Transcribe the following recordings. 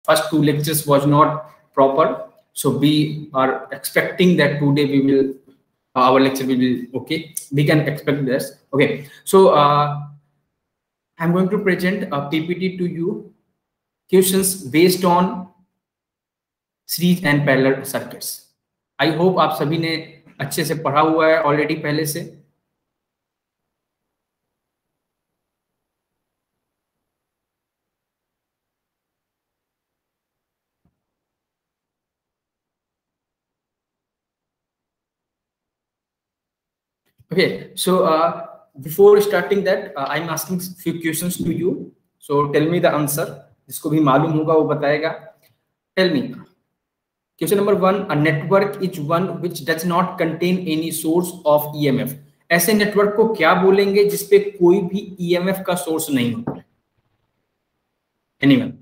first two lectures was not proper, so we are expecting that today we will our lecture will be okay. We can expect this. Okay, so I'm going to present a PPT to you, questions based on series and parallel circuits. I hope आप सभी ने अच्छे से पढ़ा हुआ है already पहले से. Okay, so before starting that, I'm asking few questions to you. So tell me the answer. जिसको भी मालूम होगा वो बताएगा. Tell me. Question number 1. A network is one which does not contain any source of EMF. ऐसे network को क्या बोलेंगे जिसपे कोई भी EMF का सोर्स नहीं होता है? Anyone?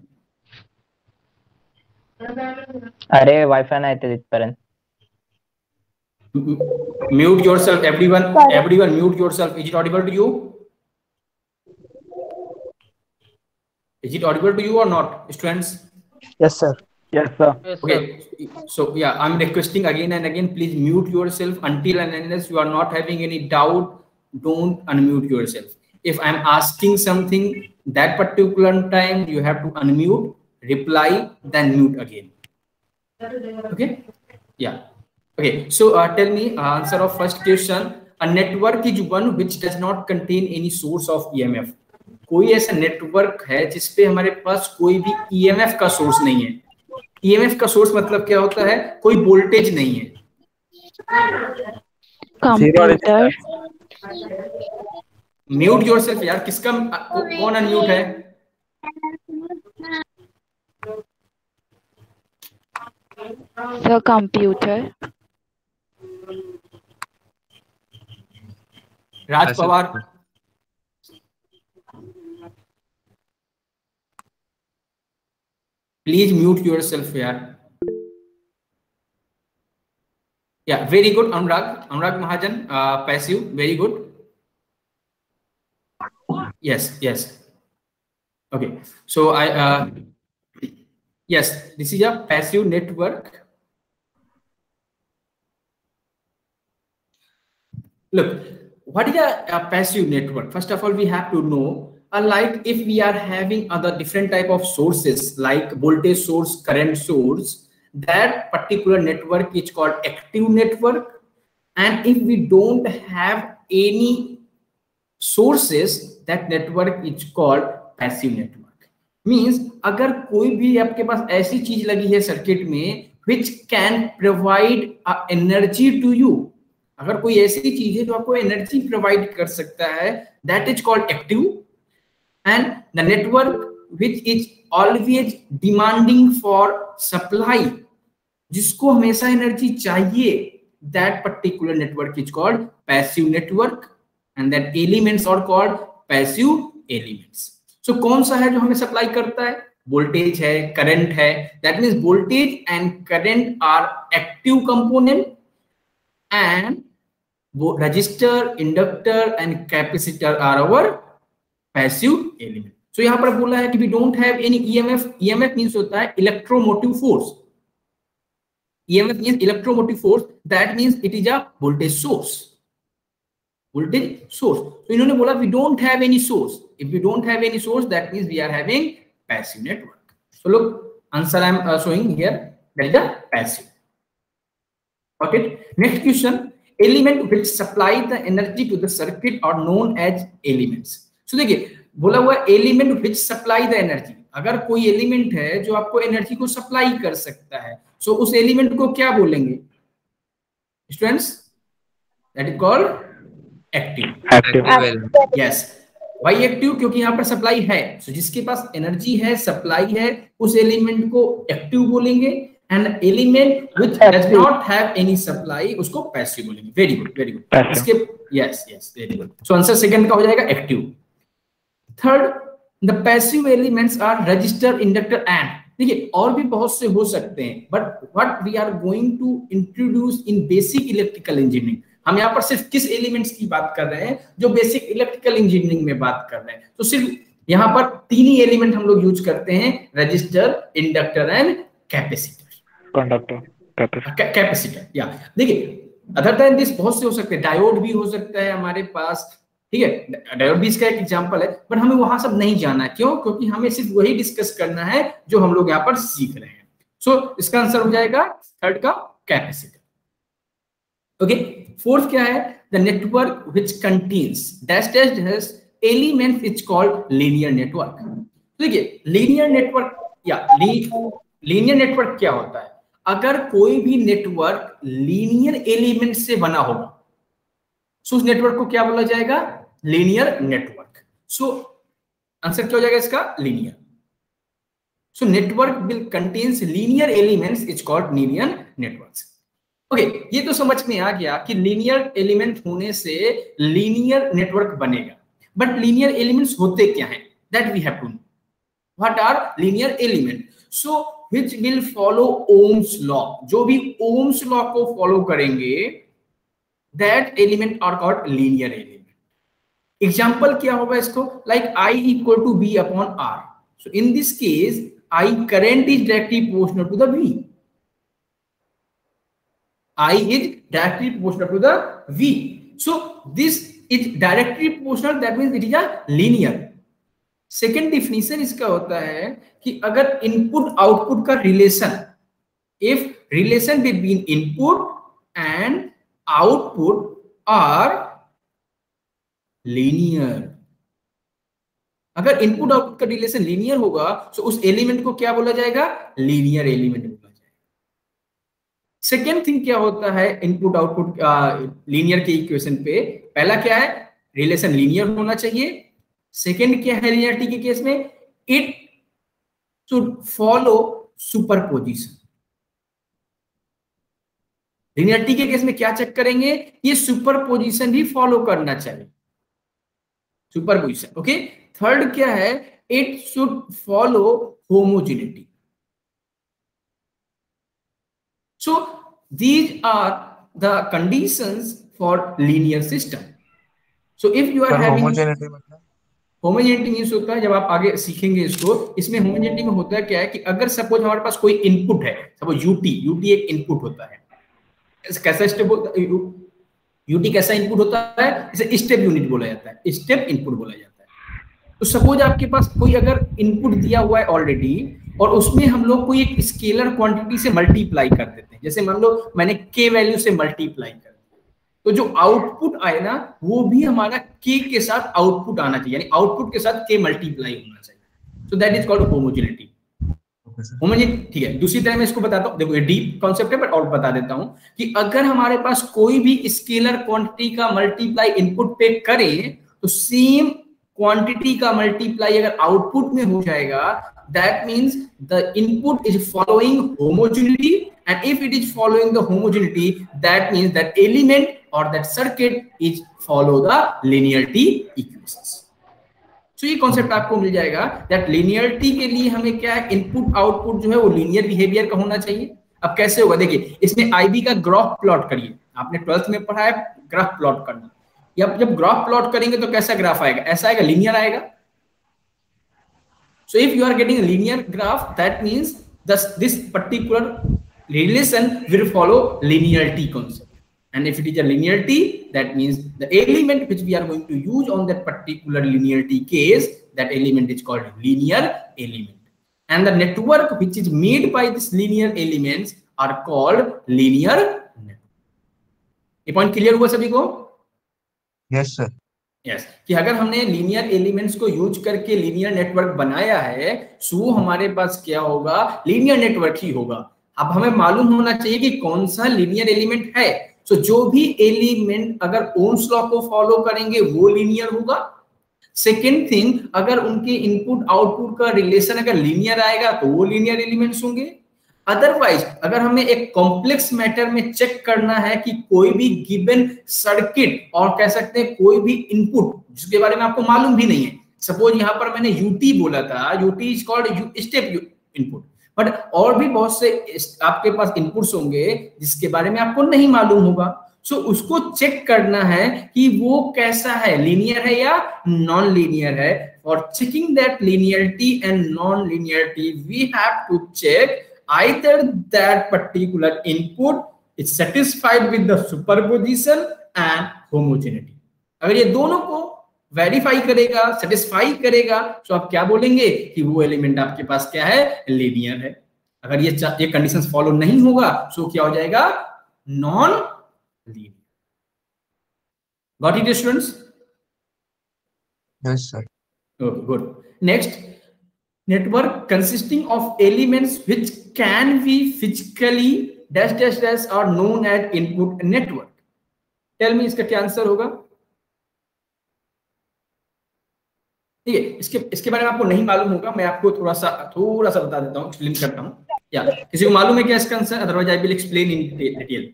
अरे वाईफाय नाही ते तिथपर्यंत. Mute yourself, everyone. Everyone, mute yourself. Is it audible to you? Is it audible to you or not, students? Yes, sir. Yes, sir. Okay. So yeah, I'm requesting again and again. Please mute yourself until and unless you are not having any doubt. Don't unmute yourself. If I'm asking something that particular time, you have to unmute, reply, then mute again. Okay. Yeah. Okay, so tell me answer of first question. A network is one which does not contain any source of EMF. कोई ऐसा network है जिसपे हमारे पास कोई भी EMF का source नहीं है. EMF का सोर्स मतलब क्या होता है? कोई वोल्टेज नहीं है. कंप्यूटर. म्यूट योरसेल्फ यार. किसका कौन अनम्यूट है? The computer. Raj Pawar. Please mute yourself यार. Yeah, very good. Anurag Mahajan, passive, very good. Yes. Okay, so yes, this is a passive network. Look, what is a passive network? First of all, we have to know, like if we are having other different type of sources like voltage source, current source, that particular network is called active network. And if we don't have any sources, that network is called passive network. Means अगर कोई भी आपके पास ऐसी चीज लगी है circuit में which can provide energy to you, अगर कोई ऐसी चीज है जो आपको एनर्जी प्रोवाइड कर सकता है, that is called active. And the network which is always demanding for supply, जिसको हमेशा एनर्जी चाहिए, that particular network is called passive network. And that elements are called passive elements. So कौन सा है जो हमें सप्लाई करता है? वोल्टेज है, करंट है. That means voltage and current are active component and resistor, inductor and capacitor are our passive element. So यहाँ पर बोला है कि we don't have any EMF. EMF means होता है electromotive force. EMF means electromotive force. That means it is a voltage source. Voltage source. So इन्होंने बोला we don't have any source. If we don't have any source, that means we are having passive network. So look, answer I am showing here. That is a passive. Okay. Next question. Element which supply the energy to the circuit are known as elements. So देखिए बोला हुआ element which supply the energy. अगर कोई element है जो आपको energy को supply कर सकता है, सो उस एलिमेंट को क्या बोलेंगे students? That is called active. Yes, why active? क्योंकि यहाँ पर सप्लाई है. सो जिसके पास एनर्जी है, सप्लाई है, उस एलिमेंट को एक्टिव बोलेंगे. And element which does not have any supply, उसको passive बोलेंगे. Very good. इसके yes, very good. So answer second का हो जाएगा active. Third, the passive elements are resistor, inductor and. देखिए और भी बहुत से हो सकते हैं, but what we are going to introduce in basic electrical engineering. हम यहाँ पर सिर्फ किस एलिमेंट्स की बात कर रहे हैं? जो बेसिक इलेक्ट्रिकल इंजीनियरिंग में बात कर रहे हैं. तो सिर्फ यहाँ पर तीन ही एलिमेंट हम लोग यूज करते हैं, resistor, inductor and capacitor. Conductor, capacitor या देखिए अदर देन दिस बहुत से हो सकते हैं, डायोड भी हो सकता है हमारे पास, ठीक है, डायोड भी इसका एक एग्जांपल है, बट हमें वहां सब नहीं जाना है। क्यों? क्योंकि हमें सिर्फ वही डिस्कस करना है जो हम लोग यहाँ पर सीख रहे हैं। सो इसका आंसर हो जाएगा थर्ड का कैपेसिटर। ओके, फोर्थ क्या है? The network which contains dash dash dash element is called linear network. देखिए लीनियर नेटवर्क या लीनियर नेटवर्क क्या होता है? अगर कोई भी नेटवर्क लीनियर एलिमेंट से बना होगा, सो उस नेटवर्क को क्या बोला जाएगा? Linear network. सो आंसर क्या हो जाएगा इसका? Linear. So network will contains linear elements is called linear networks. Okay, ये तो समझ में आ गया कि लीनियर एलिमेंट होने से लीनियर नेटवर्क बनेगा। बट लीनियर एलिमेंट्स होते क्या हैं? That we have to know. What are linear element? So which will follow Ohm's law, जो भी Ohm's law को फॉलो करेंगे, that element are called linear element. Example क्या होगा इसको? like I equal to B upon R. So in this case I current is directly proportional to the V. I is directly proportional to the V. So this is directly proportional, that means it is a linear. Second definition इसका होता है कि अगर input output का relation, if relation between input and output are linear, अगर input output का relation linear होगा तो उस एलिमेंट को क्या बोला जाएगा? लीनियर एलिमेंट बोला जाएगा। सेकेंड थिंग क्या होता है इनपुट आउटपुट लीनियर के इक्वेशन पे? पहला क्या है? रिलेशन लीनियर होना चाहिए। सेकेंड क्या है लीनियरिटी के केस में? It should follow superposition. Linearity के केस में क्या चेक करेंगे? ये सुपरपोजिशन भी फॉलो करना चाहिए, सुपरपोजिशन। ओके, थर्ड क्या है? It should follow homogeneity. So these are the conditions for linear system. So if you are having homogeneity means होता है, जब आप आगे सीखेंगे इसको, इसमें होमोजेनिटी में होता है क्या है कि अगर सपोज हमारे पास कोई इनपुट है, सपोज यूटी एक इनपुट होता है, कैसा स्टेप यूटी कैसा इनपुट होता है? इसे स्टेप यूनिट बोला जाता है, स्टेप इनपुट बोला जाता है। तो सपोज आपके पास कोई अगर इनपुट दिया हुआ है ऑलरेडी, और उसमें हम लोग कोई एक स्केलर क्वांटिटी से मल्टीप्लाई कर देते हैं, जैसे मान लो मैंने के वैल्यू से मल्टीप्लाई कर, तो जो आउटपुट आए ना वो भी हमारा के के साथ आउटपुट आना चाहिए, यानी आउटपुट के साथ के मल्टीप्लाई होना चाहिए। So that is called homogeneity. Homogeneity, ठीक है। दूसरी तरह मैं इसको बताता हूँ, देखो ये डीप कॉन्सेप्ट है बट और बता देता हूँ कि अगर हमारे पास कोई भी स्केलर क्वांटिटी का मल्टीप्लाई इनपुट पे करें तो सेम क्वांटिटी का मल्टीप्लाई अगर आउटपुट में हो जाएगा, that means the input is following homogeneity, and if it is following the homogeneity, that means that element or that circuit is follow the linearity equations. So ये concept आपको मिल जाएगा that linearity के लिए हमें क्या है, इनपुट आउटपुट जो है वो लीनियर बिहेवियर का होना चाहिए। अब कैसे होगा? देखिए इसमें आईबी का ग्राफ प्लॉट करिए, आपने 12th में पढ़ा है ग्राफ प्लॉट करना। जब ग्राफ प्लॉट करेंगे तो कैसा ग्राफ आएगा? ऐसा आएगा, लीनियर आएगा। So if you are getting a linear graph, that means this particular relation will follow linearity concept. And if it is a linearity, that means the element which we are going to use on that particular linearity case, that element is called linear element. And the network which is made by these linear elements are called linear network. ये point clear हुआ सभी को? Yes sir. Yes, कि अगर हमने linear elements को use करके linear network बनाया है, सो हमारे पास क्या होगा? लीनियर नेटवर्क ही होगा। अब हमें मालूम होना चाहिए कि कौन सा लीनियर एलिमेंट है। सो जो भी एलिमेंट अगर ओम्स लॉ को फॉलो करेंगे वो लीनियर होगा। सेकेंड थिंग, अगर उनके इनपुट आउटपुट का रिलेशन अगर लीनियर आएगा तो वो लीनियर एलिमेंट्स होंगे। अदरवाइज अगर हमें एक कॉम्प्लेक्स मैटर में चेक करना है कि कोई भी गिवन सर्किट और कह सकते हैं कोई भी इनपुट जिसके बारे में आपको मालूम भी नहीं है, सपोज यहाँ पर मैंने यूटी बोला था, UT is called step input, but और भी बहुत से आपके पास इनपुट्स होंगे जिसके बारे में आपको नहीं मालूम होगा। सो उसको चेक करना है कि वो कैसा है, लीनियर है या नॉन लीनियर है। For checking that linearity and non-linearity, we have to check either that particular input is satisfied with the superposition and homogeneity. अगर ये दोनों को वेरीफाई करेगा, सेटिस्फाई करेगा, तो आप क्या बोलेंगे कि वो एलिमेंट आपके पास क्या है, लीनियर है। अगर ये कंडीशंस फॉलो नहीं होगा तो क्या हो जाएगा, non linear. Got it students? Yes, sir. Okay, good. Next, network consisting of elements which can be physically dash dash dash are known as input network. Tell me इसका क्या आंसर होगा? ठीक है, इसके बारे में आपको नहीं मालूम होगा, मैं आपको थोड़ा सा बता देता हूँ, एक्सप्लेन करता हूँ। या किसी को मालूम है क्या इसका answer? Otherwise I will explain in detail.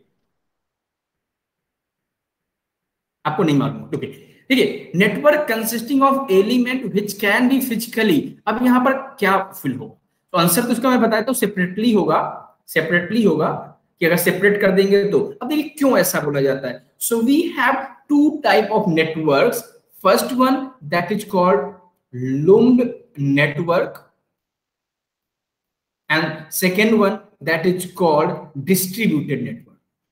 आपको नहीं मालूम, ठीक है। ठीक है, network consisting of element which can be physically. अब यहाँ पर क्या फिल हो, तो आंसर तो उसका मैं बताया, तो सेपरेटली होगा कि अगर सेपरेट कर देंगे तो। अब देखिए क्यों ऐसा बोला जाता है। So we have two type of networks. First one that is called lumped network and second one that is called distributed network.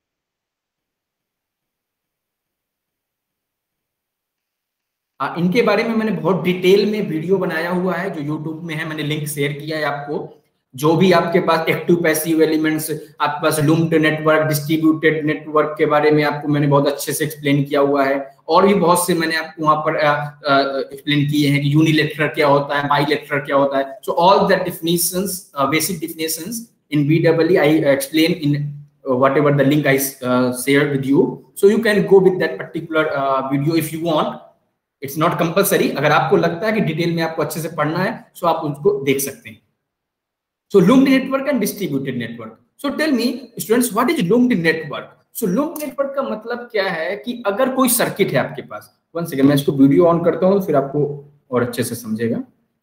इनके बारे में मैंने बहुत डिटेल में वीडियो बनाया हुआ है जो YouTube में है, मैंने लिंक शेयर किया है आपको। जो भी आपके पास एक्टिव पैसिव एलिमेंट्स, आपके पास लूम्ड नेटवर्क, डिस्ट्रीब्यूटेड नेटवर्क के बारे में आपको मैंने बहुत अच्छे से एक्सप्लेन किया हुआ है, और भी बहुत से मैंने आपको वहां पर एक्सप्लेन किए हैं कि यूनिलेटरल क्या होता है, बाइलेटरल क्या होता है। So all that definitions, basic definitions in BEE I explain in whatever the link I shared with you. So you can go with that particular video if you want. It's not compulsory. अगर आपको लगता है कि detail में आपको अच्छे से पढ़ना है तो आप उसको देख सकते हैं। So lumped network and distributed network. So tell me students, what is lumped network? So lumped network का मतलब क्या है कि अगर कोई सर्किट है आपके पास, वन सेकंड मैं इसको वीडियो ऑन करता हूं फिर आपको और अच्छे से समझेगा।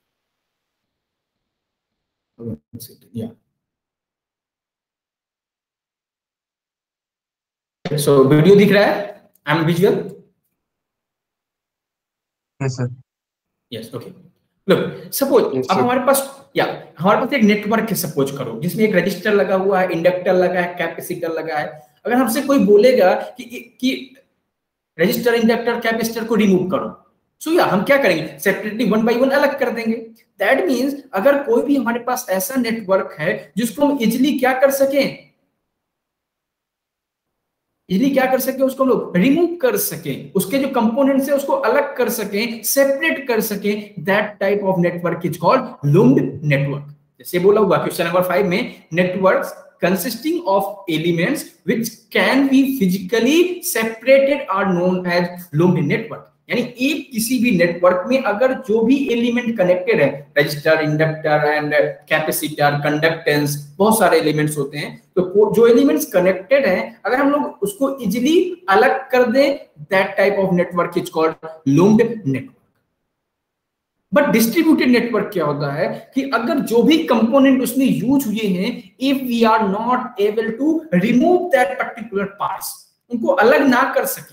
सो वीडियो दिख रहा है? I am visual? Yes, sir. Yes, okay. Look, suppose अब हमारे पास एक नेटवर्क है, सपोज करो, जिसमें एक रजिस्टर लगा हुआ है, इंडक्टर लगा है, कैपेसिटर लगा है। अगर हमसे कोई बोलेगा कि रजिस्टर, इंडक्टर, कैपेसिटर को रिमूव करो, सो हम क्या करेंगे, सेपरेटली वन बाय वन अलग कर देंगे। दैट मींस अगर कोई भी हमारे पास ऐसा नेटवर्क है जिसको हम इजिली क्या कर सकें, उसको हम लोग रिमूव कर सकें, उसके जो कंपोनेंट्स है उसको अलग कर सकें, सेपरेट कर सकें, that type of network is called lumped network. जैसे बोला हुआ क्वेश्चन नंबर 5 में, networks consisting of elements which can be physically separated are known as lumped network। यानी एक किसी भी नेटवर्क में अगर जो भी एलिमेंट कनेक्टेड है, register, inductor and capacitor, conductance, बहुत सारे एलिमेंट्स होते हैं, तो जो एलिमेंट्स कनेक्टेड हैं अगर हम लोग उसको इजीली अलग कर दें, that type of network is called lumped network. But distributed network क्या होता है कि अगर जो भी कंपोनेंट उसमें यूज हुए हैं, if we are not able to remove that particular parts, उनको अलग ना कर सके,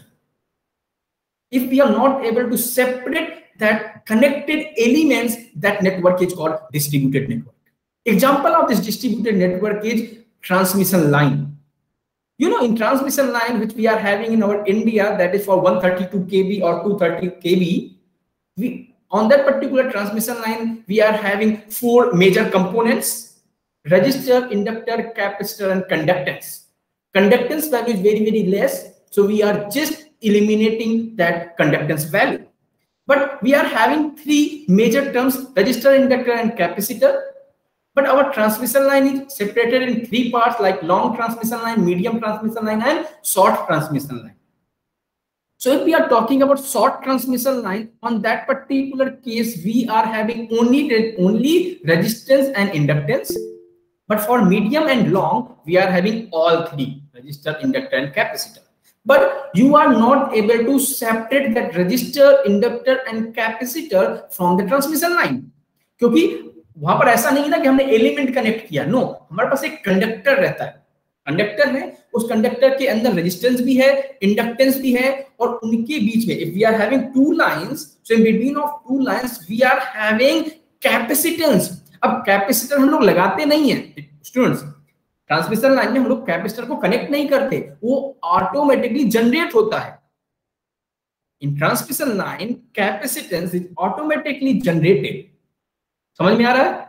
if we are not able to separate that connected elements, that network is called distributed network. Example of this distributed network is transmission line. You know, in transmission line which we are having in our India, that is for 132 kV or 230 kV, on that particular transmission line we are having 4 major components: resistor, inductor, capacitor and conductance. Conductance value is very, very less, so we are just eliminating that conductance value. But we are having 3 major terms: resistor, inductor and capacitor. But our transmission line is separated in 3 parts, like long transmission line, medium transmission line and short transmission line. So if we are talking about short transmission line, on that particular case we are having only resistance and inductance. But for medium and long we are having all 3: resistor, inductor and capacitor. But you are not able to separate that resistor, inductor and capacitor from the transmission line, क्योंकि वहां पर ऐसा नहीं ना कि हमने element connect किया। No, हमारे पास एक कंडक्टर रहता है। कंडक्टर है, उस कंडक्टर के अंदर रेजिस्टेंस भी है, इंडक्टेंस भी है, और उनके बीच में if we are having two lines, so in between of two lines we are having capacitance. अब कैपेसिटर हम लोग लगाते नहीं है स्टूडेंट्स, ट्रांसमिशन लाइन में हम लोग कैपेसिटर को कनेक्ट नहीं करते, वो ऑटोमेटिकली जनरेट होता है। In transmission line capacitance is automatically generated. समझ में आ रहा है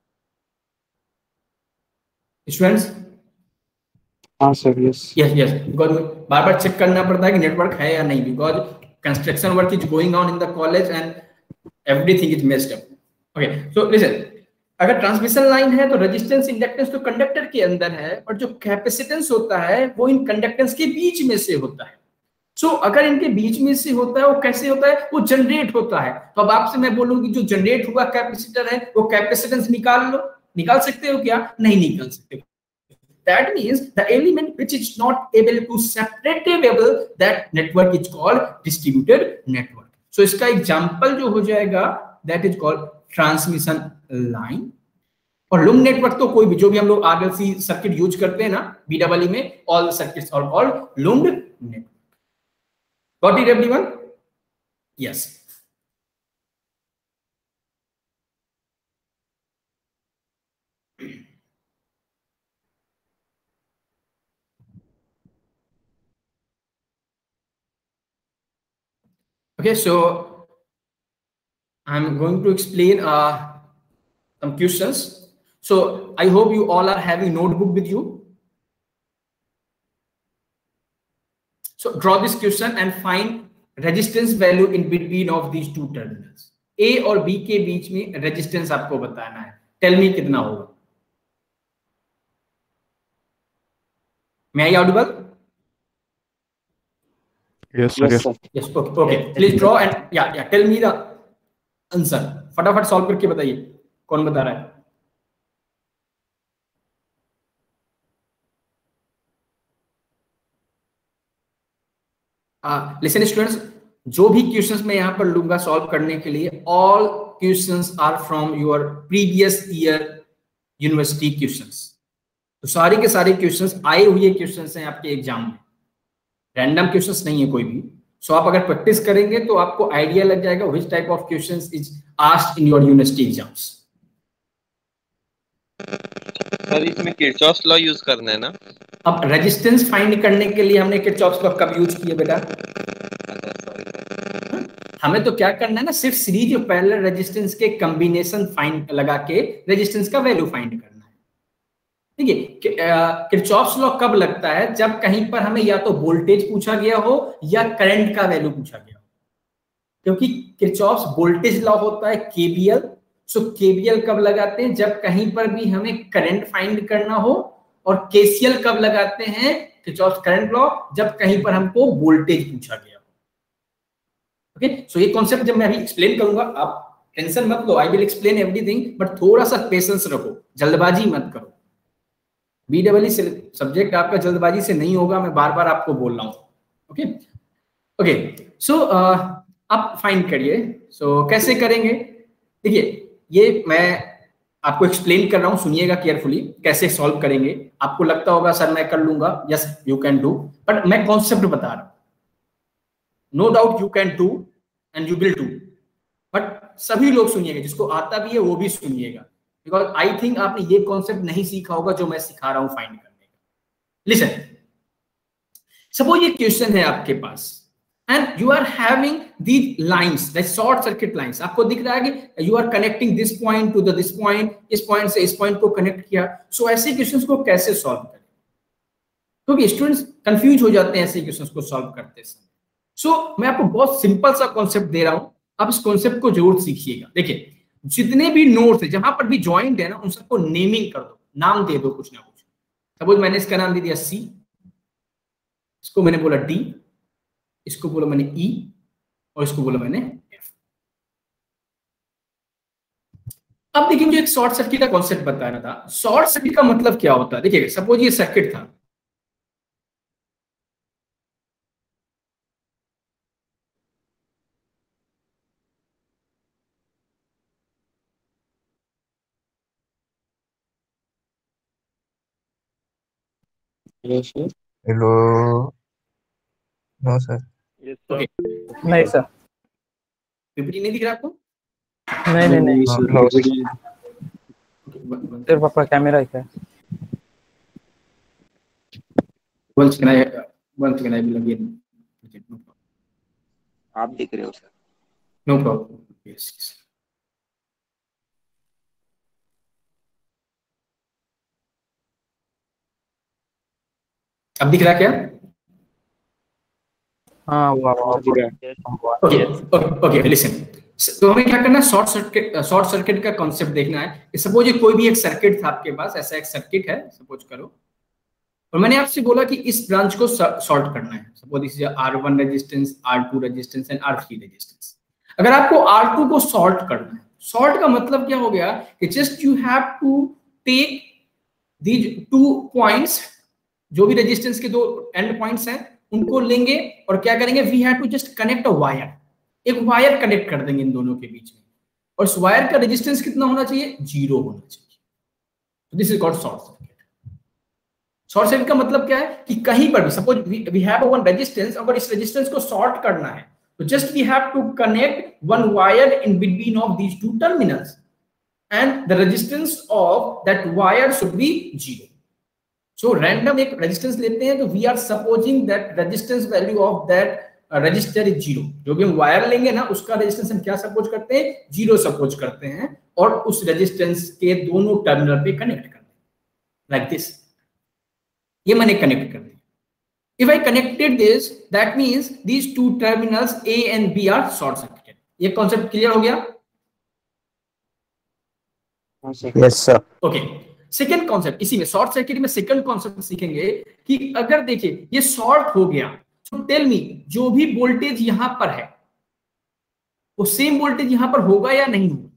स्टूडेंट्स? हाँ सर, यस यस बिकॉज बार बार चेक करना पड़ता है कि नेटवर्क है या नहीं, because construction work is going on in the college and everything is messed up. Okay, so listen, अगर ट्रांसमिशन लाइन है तो रेजिस्टेंस इंडक्टेंस तो कंडक्टर के अंदर है, और जो कैपेसिटेंस होता है वो इन कंडक्टेंस के बीच में से होता है। सो अगर इनके बीच में से होता है, वो कैसे होता है, वो जनरेट होता है। तो अब आपसे मैं बोलूंगी जो जनरेट हुआ कैपेसिटर है वो कैपेसिटेंस निकाल लो, निकाल सकते हो क्या? नहीं निकाल सकते। That means the element which is not able to separatable, that network is called distributed network. So इसका एग्जांपल जो हो जाएगा that is called transmission line। और लूम नेटवर्क तो कोई भी, जो भी हम लोग आरएलसी सर्किट यूज करते हैं ना बीडब्ल्यू में, all circuits are called loomed network. Got it everyone? Yes. Okay, so I'm going to explain some questions. So I hope you all are having notebook with you. So draw this question and find resistance value in between of these two terminals. A और B के बीच में resistance आपको बताना है। Tell me कितना होगा? May I audible? Yes sir, yes Yes. Okay. Please draw and yeah. Tell me the answer. फटाफट सॉल्व करके बताइए कौन बता रहा है। लिसन स्टूडेंट्स, जो भी क्वेश्चंस मैं यहाँ पर लूंगा सॉल्व करने के लिए, all questions are from your previous year university questions. तो सारे के सारे क्वेश्चंस आए हुए क्वेश्चंस हैं आपके एग्जाम में, रैंडम क्वेश्चंस नहीं है कोई भी। सो आप अगर प्रैक्टिस करेंगे तो आपको आइडिया लग जाएगा which type of questions is asked in your university exams. Sir इसमें किरचॉफ लॉ यूज करना है ना? अब रेजिस्टेंस फाइंड करने के लिए हमने किरचॉफ लॉ कब यूज किया बेटा? हमें तो क्या करना है ना, सिर्फ सीरीज ऑफ पैरेलल रेजिस्टेंस के कॉम्बिनेशन फाइंड लगा के रेजिस्टेंस का वैल्यू फाइंड करना है। ठीक है, किरचॉफ्स लॉ कब लगता है? जब कहीं पर हमें या तो वोल्टेज पूछा गया हो या करंट का वैल्यू पूछा गया हो, क्योंकि किरचॉफ्स वोल्टेज लॉ होता है केवीएल। सो केवीएल कब लगाते हैं? जब कहीं पर भी हमें करंट फाइंड करना हो। और केसीएल कब लगाते हैं? किरचॉफ्स करंट लॉ, जब कहीं पर हमको वोल्टेज पूछा गया। ओके, सो ये कॉन्सेप्ट जब मैं अभी एक्सप्लेन करूंगा, आप टेंशन मत लो, I will explain everything, but थोड़ा सा पेशेंस रखो, जल्दबाजी मत करो। बीडब्ल्यू सब्जेक्ट आपका जल्दबाजी से नहीं होगा, मैं बार बार आपको बोल रहा हूँ। ओके ओके, सो आप फाइंड करिए। सो कैसे करेंगे? देखिए, ये मैं आपको एक्सप्लेन कर रहा हूँ, सुनिएगा केयरफुली कैसे सॉल्व करेंगे। आपको लगता होगा सर मैं कर लूंगा, yes you can do, but मैं कॉन्सेप्ट बता रहा हूँ। No doubt you can do and you will do, but सभी लोग सुनिएगा, जिसको आता भी है वो भी सुनिएगा, बिकॉज आई थिंक आपने ये कॉन्सेप्ट नहीं सीखा होगा जो मैं सिखा रहा हूं फाइंड करने का। लिसन, सपोज ये क्वेश्चन है आपके पास and you are having the lines, that short circuit lines. आपको दिख रहा है कि you are connecting this point to this point, इस पॉइंट से इस पॉइंट को कनेक्ट किया। सो ऐसे क्वेश्चंस को कैसे सॉल्व करें? क्योंकि स्टूडेंट्स कंफ्यूज हो जाते हैं ऐसे क्वेश्चंस को सॉल्व करते समय। सो मैं आपको बहुत सिंपल सा कॉन्सेप्ट दे रहा हूं, आप इस कॉन्सेप्ट को जरूर सीखिएगा। देखिए, जितने भी नोड्स है जहां पर भी ज्वाइंट है ना, उन सबको नेमिंग कर दो, नाम दे दो कुछ ना कुछ। सपोज मैंने इसका नाम दे दिया सी, इसको मैंने बोला डी, इसको बोला मैंने ई, और इसको बोला मैंने एफ। अब देखिए, मुझे एक शॉर्ट सर्किट का कॉन्सेप्ट बताना था। शॉर्ट सर्किट का मतलब क्या होता है? देखिए, सपोज ये सर्किट था, Yes, sir. Hello no sir. Okay, नहीं सर, पीपीटी नहीं दिख रहा आपको? नहीं sir. No, PPT. सिर्फ आपका कैमरा ही है। Once can I will again? आप दिख रहे हो सर। No problem. Yes, yes. अब दिख रहा है क्या? हाँ वो दिख रहा है। Okay, listen. तो हमें क्या करना है, शॉर्ट सर्किट का कॉन्सेप्ट देखना है। सपोज कोई भी एक सर्किट था आपके पास, ऐसा एक सर्किट है सपोज करो, और मैंने आपसे बोला कि इस ब्रांच को शॉर्ट करना है। Suppose this is R1 resistance, R2 resistance and R3 resistance. अगर आपको R2 को शॉर्ट करना है, शॉर्ट का मतलब क्या हो गया कि just you have to take these 2 points, जो भी रेजिस्टेंस के 2 एंड पॉइंट्स हैं उनको लेंगे और क्या करेंगे, we have to just connect a wire, एक वायर कनेक्ट कर देंगे इन दोनों के बीच में, और उस वायर का रेजिस्टेंस कितना होना चाहिए, 0 होना चाहिए। This is called short circuit. Short circuit का मतलब क्या है कि कहीं पर भी suppose we have one resistance, अगर इस रेजिस्टेंस को शॉर्ट करना है तो just we have to connect one wire in between of these 2 terminals and the resistance of that wire should be 0। So random एक रेजिस्टेंस लेते हैं तो we are supposing that resistance value of that register is 0। जो भी हम wire लेंगे ना उसका रेजिस्टेंस हम क्या सपोज करते हैं, 0 सपोज करते हैं, और उस रेजिस्टेंस के दोनों टर्मिनल पे कनेक्ट करते हैं लाइक दिस। ये मैंने कनेक्ट कर दिया। If I connected this, that means these 2 terminals A and B are short circuited. ये कॉन्सेप्ट क्लियर हो गया? Yes sir. Okay, second concept, इसी में शॉर्ट सर्किट में सेकंड कॉन्सेप्ट सीखेंगे कि अगर देखिए ये शॉर्ट हो गया, तो टेल मी जो भी वोल्टेज यहां पर है वो सेम वोल्टेज यहां पर होगा या नहीं होगा?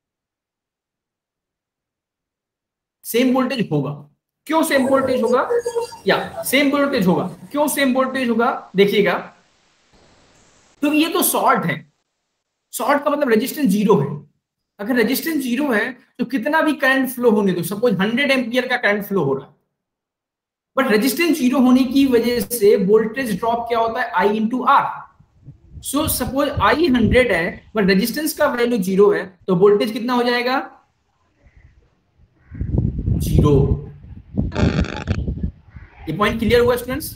सेम वोल्टेज होगा। क्यों सेम वोल्टेज होगा? या सेम वोल्टेज होगा, क्यों सेम वोल्टेज होगा देखिएगा, तो ये तो शॉर्ट है। शॉर्ट का मतलब रेजिस्टेंस 0 है। अगर रेजिस्टेंस 0 है तो कितना भी करंट फ्लो होने दो, सपोज 100 एम्पियर का करंट फ्लो हो रहा है, बट रेजिस्टेंस 0 होने की वजह से वोल्टेज ड्रॉप क्या होता है, I into R। So suppose I 100 है बट रेजिस्टेंस का वैल्यू 0 है, तो वोल्टेज कितना हो जाएगा, 0। ये पॉइंट क्लियर हुआ स्टूडेंट्स?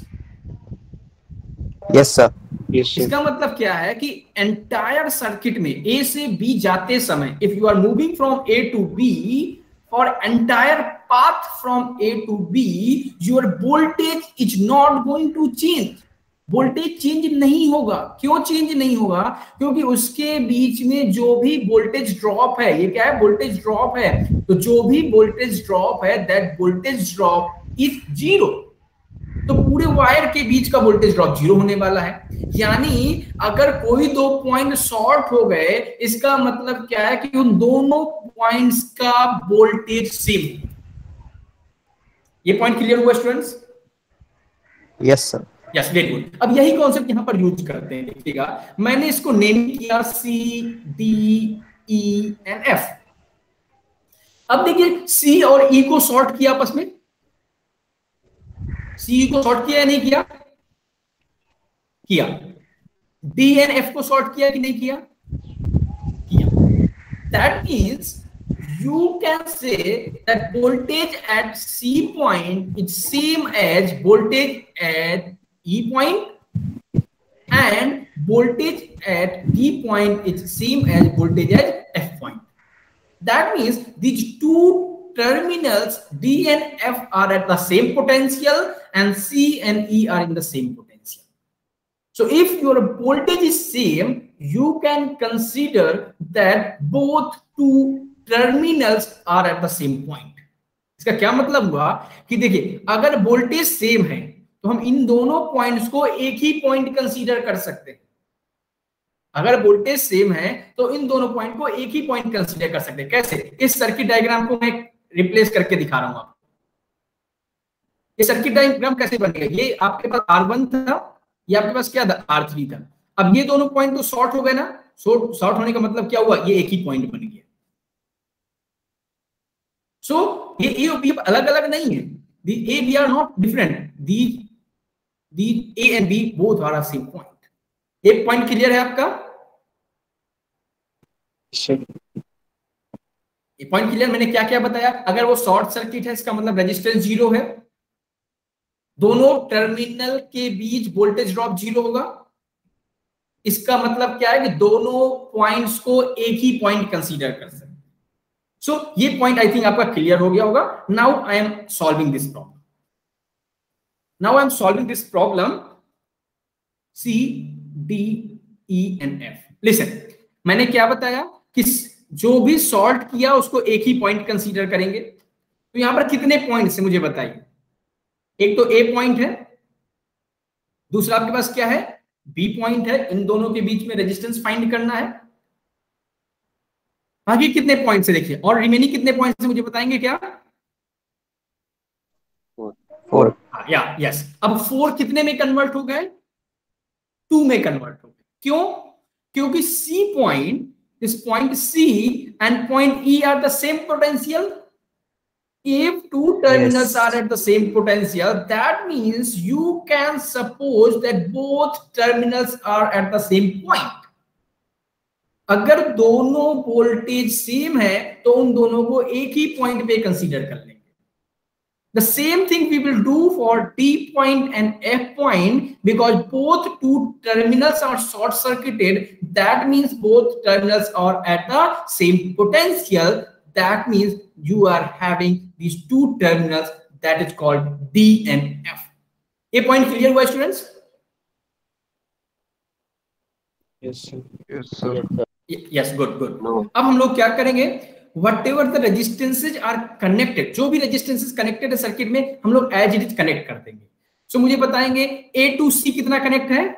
Yes sir. इसका मतलब क्या है कि एंटायर सर्किट में A से B जाते समय, if you are moving from A to B, for entire path from A to B, your voltage is not going to change। Voltage change नहीं होगा। क्यों चेंज नहीं होगा? क्योंकि उसके बीच में जो भी वोल्टेज ड्रॉप है, ये क्या है, वोल्टेज ड्रॉप है, तो जो भी वोल्टेज ड्रॉप है दैट वोल्टेज ड्रॉप इज 0। तो पूरे वायर के बीच का वोल्टेज ड्रॉप 0 होने वाला है। यानी अगर कोई 2 पॉइंट शॉर्ट हो गए, इसका मतलब क्या है कि उन दोनों पॉइंट्स का वोल्टेज सेम। ये पॉइंट क्लियर हुआ students? Yes sir. Yes, very good. अब यही कॉन्सेप्ट यहां पर यूज करते हैं। देखिएगा, मैंने इसको नेम किया C, D, E and F। अब देखिए C और E को शॉर्ट किया आपस में, C को शॉर्ट किया या नहीं किया? किया। D and F को शॉर्ट किया कि नहीं किया? किया। That means you can say that voltage at C point is same as voltage at E point, and voltage at D point is same as voltage at F point. That means these 2 terminals D and F are at the same potential and C and E are in the same potential. So if your voltage is same, you can consider that both 2 terminals are at the same point. इसका क्या मतलब हुआ कि देखिए अगर voltage same है तो हम इन दोनों पॉइंट्स को एक ही पॉइंट कंसीडर कर सकते हैं। अगर वोल्टेज सेम है तो इन दोनों पॉइंट को एक ही पॉइंट कंसीडर कर सकते हैं। कैसे? इस सर्किट डायग्राम को मैं रिप्लेस करके दिखा रहा हूं आपको। ये सर्किट डायग्राम कैसे बनेगा? ये आपके पास R1 था, ये आपके पास क्या था, R3 था। अब ये दोनों पॉइंट तो शॉर्ट हो गए ना। शॉर्ट होने का मतलब क्या हुआ, ये एक ही पॉइंट बन गया। सो ये अलग अलग नहीं है, The A, B are not different. The A and B both are a same point. एक पॉइंट क्लियर है आपका? ये पॉइंट क्लियर? मैंने क्या क्या बताया? अगर वो शॉर्ट सर्किट है इसका मतलब रेजिस्टेंस 0 है, दोनों टर्मिनल के बीच वोल्टेज ड्रॉप 0 होगा। इसका मतलब क्या है कि दोनों पॉइंट्स को एक ही पॉइंट कंसीडर कर सकते। सो ये पॉइंट आई थिंक आपका क्लियर हो गया होगा। Now I am solving this problem. Now I am solving this problem C, D, E and F. Listen, मैंने क्या बताया कि जो भी सॉल्व किया उसको एक ही पॉइंट कंसीडर करेंगे। तो यहां पर कितने पॉइंट्स है मुझे बताइए। एक तो A पॉइंट है, दूसरा आपके पास क्या है, B पॉइंट है। इन दोनों के बीच में रेजिस्टेंस फाइंड करना है। आगे कितने पॉइंट्स है देखिए, और रिमेनिंग कितने पॉइंट्स है मुझे बताएंगे क्या? 4। या यस। अब 4 कितने में कन्वर्ट हो गए? 2 में कन्वर्ट हो गए। क्यों? क्योंकि C point, this point C and point E are the same potential. If two terminals are at the same potential, that means you can suppose that both terminals are at the same point. अगर दोनों voltage same है तो उन दोनों को एक ही point पे consider कर लेंगे। The same thing we will do for D point and F point, because both two terminals are short circuited. That means both terminals are at the same potential. That means you are having these two terminals, that is called D and F. ये point clear हुआ students? Yes, sir. Yes, sir. Yes, good, good. No. अब हम लोग क्या करेंगे, whatever the resistances are connected, जो भी resistances connected है सर्किट में, हम लोग as it is कनेक्ट कर देंगे। सो मुझे बताएंगे A to C कितना कनेक्ट है?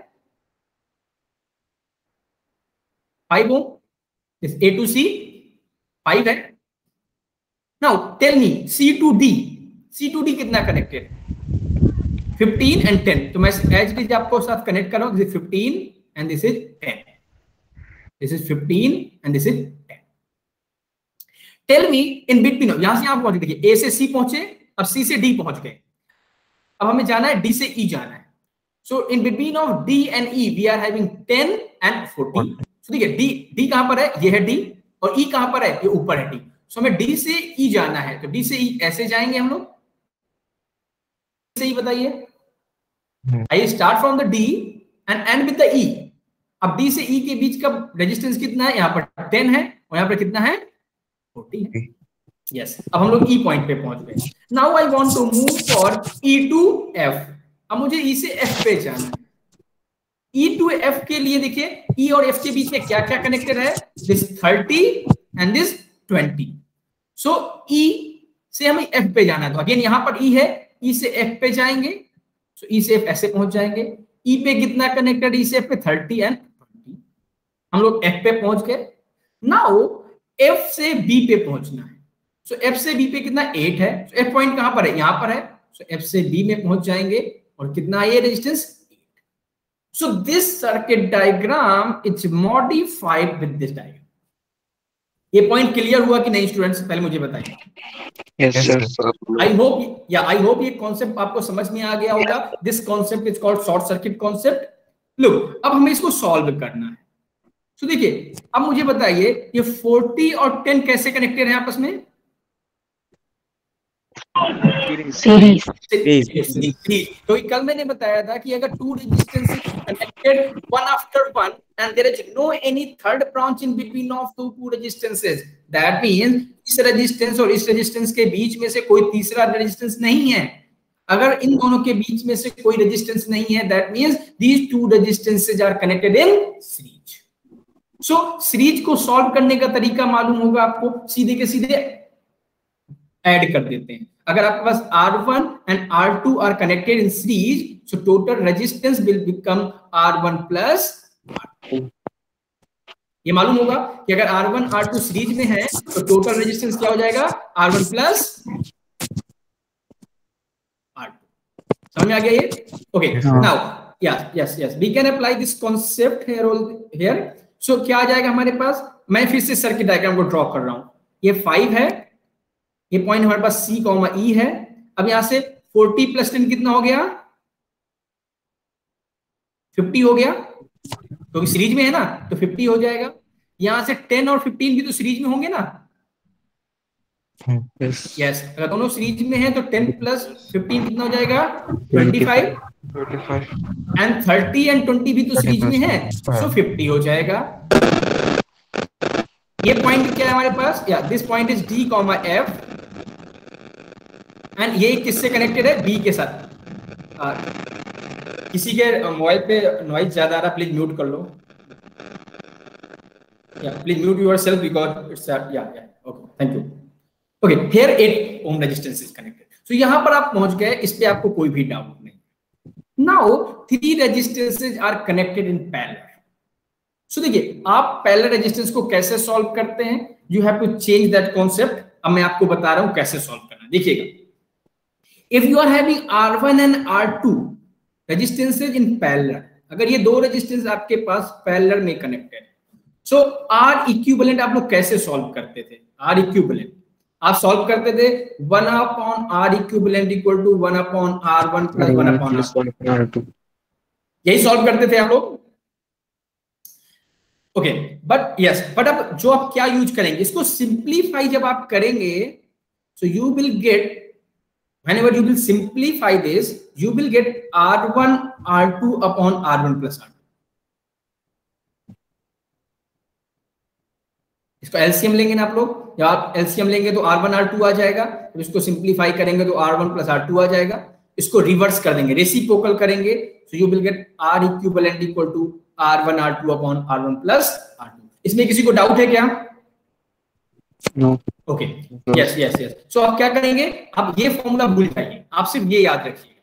5 ओम। A to C 5 है। Now tell me C to D, C to D कितना कनेक्टेड? 15 and 10। तो मैं as it is आपको साथ कनेक्ट कर रहा हूं। This is 15 and this is 10। This is 15 and this is 10। Tell me in between, यहां से आप पहुंच गए, देखिए A से C पहुंचे, अब C से D पहुंच गए। अब हमें जाना है D से E जाना है। So in between of D and E we are having 10 and 14। So देखिए D कहां पर है? ये है D, और E कहां पर है? ये ऊपर है D। So हमें D से E जाना है, तो D से E ऐसे जाएंगे हम लोग। सही बताइए। I start from the D and end with the E। अब D से E के बीच का रेजिस्टेंस कितना है? यहाँ पर 10 है, और यहाँ पर कितना है? 40 है। यस, अब हम लोग E पॉइंट पे पहुंच गए। Now I want to move for E to F। अब मुझे E से F पे जाना है। E टू F के लिए देखिए E और F के बीच में क्या क्या कनेक्टेड है? This 30 and this 20। So E से हमें F पे जाना है, तो अगेन यहाँ पर E है, E से F पे जाएंगे। सो E से F ऐसे पहुंच जाएंगे। E पे कितना कनेक्टेड? E से F पे 30 एंड 20। हम लोग F पे पहुंच गए। नाउ F से B पे पहुंचना है। सो F से B पे कितना? 8 है। सो F पॉइंट कहां पर है? यहां पर है। सो F से B में पहुंच जाएंगे, और कितना है ये resistance? 8। So this circuit diagram is modified with this diagram. ये पॉइंट क्लियर हुआ कि नहीं स्टूडेंट्स? पहले मुझे बताइए। Yes, sir. आई होप ये कॉन्सेप्ट आपको समझ में आ गया होगा। This concept is called short circuit concept. Look, अब हमें इसको सॉल्व करना है। तो देखिए, अब मुझे बताइए ये 40 और 10 कैसे कनेक्टेड है आपस में? Series. तो कल मैंने बताया था कि अगर two resistances connected one after one and there is no any third branch in between of two resistances, that means इस रेजिस्टेंस और इस रेजिस्टेंस के बीच में से कोई तीसरा रेजिस्टेंस नहीं है। अगर इन दोनों के बीच में से कोई रेजिस्टेंस नहीं है, that means these two resistances are connected in series. So series को सॉल्व करने का तरीका मालूम होगा आपको, सीधे के सीधे ऐड कर देते हैं। अगर आपके पास R1 and R2 are connected in series, so total resistance will become R1 plus R2। ये मालूम होगा कि अगर R1 R2 सीरीज में है तो टोटल रेजिस्टेंस क्या हो जाएगा? R1 plus R2। समझ में आ गया ये? Okay, now yes we can apply this concept here. So क्या आ जाएगा हमारे पास? मैं फिर से सर्किट डायग्राम को ड्रॉ कर रहा हूं। ये 5 है, ये पॉइंट हमारे पास C, E है। अब यहां से 40 प्लस 10 कितना हो गया? 50 हो गया, क्योंकि सीरीज में है ना, तो 50 हो जाएगा। यहां से 10 और 15 भी तो सीरीज में होंगे ना? यस, अगर दोनों सीरीज में है तो 10 प्लस 15 कितना हो जाएगा? 25। 25. एंड 30 एंड 20 भी तो सीरीज में है, सो 50 हो जाएगा। ये पॉइंट क्या है हमारे पास? या this point is D comma F, and ये किससे कनेक्टेड है? बी के साथ। किसी के मोबाइल पे नॉइज ज्यादा आ रहा, प्लीज म्यूट कर लो। Please mute yourself because it's okay, thank you. Okay, here 8 ohm resistance is connected. So यहां पर आप पहुंच गए, इस पे आपको कोई भी डाउट नहीं। Now 3 resistances are connected in parallel. So देखिए, आप पैरेलल रेजिस्टेंस को कैसे सॉल्व करते हैं? You have to change that concept. अब मैं आपको बता रहा हूं कैसे सॉल्व करना। देखिएगा, if you are having R1 and R2 resistances in parallel, अगर ये दो रेजिस्टेंस आपके पास पैरेलल में कनेक्टेड, सो R इक्विवेलेंट आप लोग कैसे सॉल्व करते थे? R इक्विवेलेंट आप सॉल्व करते थे 1 upon R equivalent equal to 1 upon R1 plus 1 upon R2। यही सॉल्व करते थे आप लोग। ओके, बट यस, बट अब जो आप क्या यूज करेंगे, इसको सिंप्लीफाई जब आप करेंगे, so you will get, whenever you will simplify this, you will get R1 R2 upon R1 plus R2। इसको एलसीएम लेंगे ना आप लोग, जब आप एलसीएम लेंगे तो R1 R2 आ जाएगा, तो इसको सिंप्लीफाई करेंगे तो R1 प्लस R2 आ जाएगा। इसको रिवर्स कर देंगे, रेसिप्रोकल करेंगे, so you will get R equivalent equal to R1 R2 upon R1 plus R2। इसमें किसी को डाउट है क्या? No. Okay, yes yes yes. So आप क्या करेंगे, आप ये फॉर्मूला भूल जाइए, आप सिर्फ ये याद रखिएगा।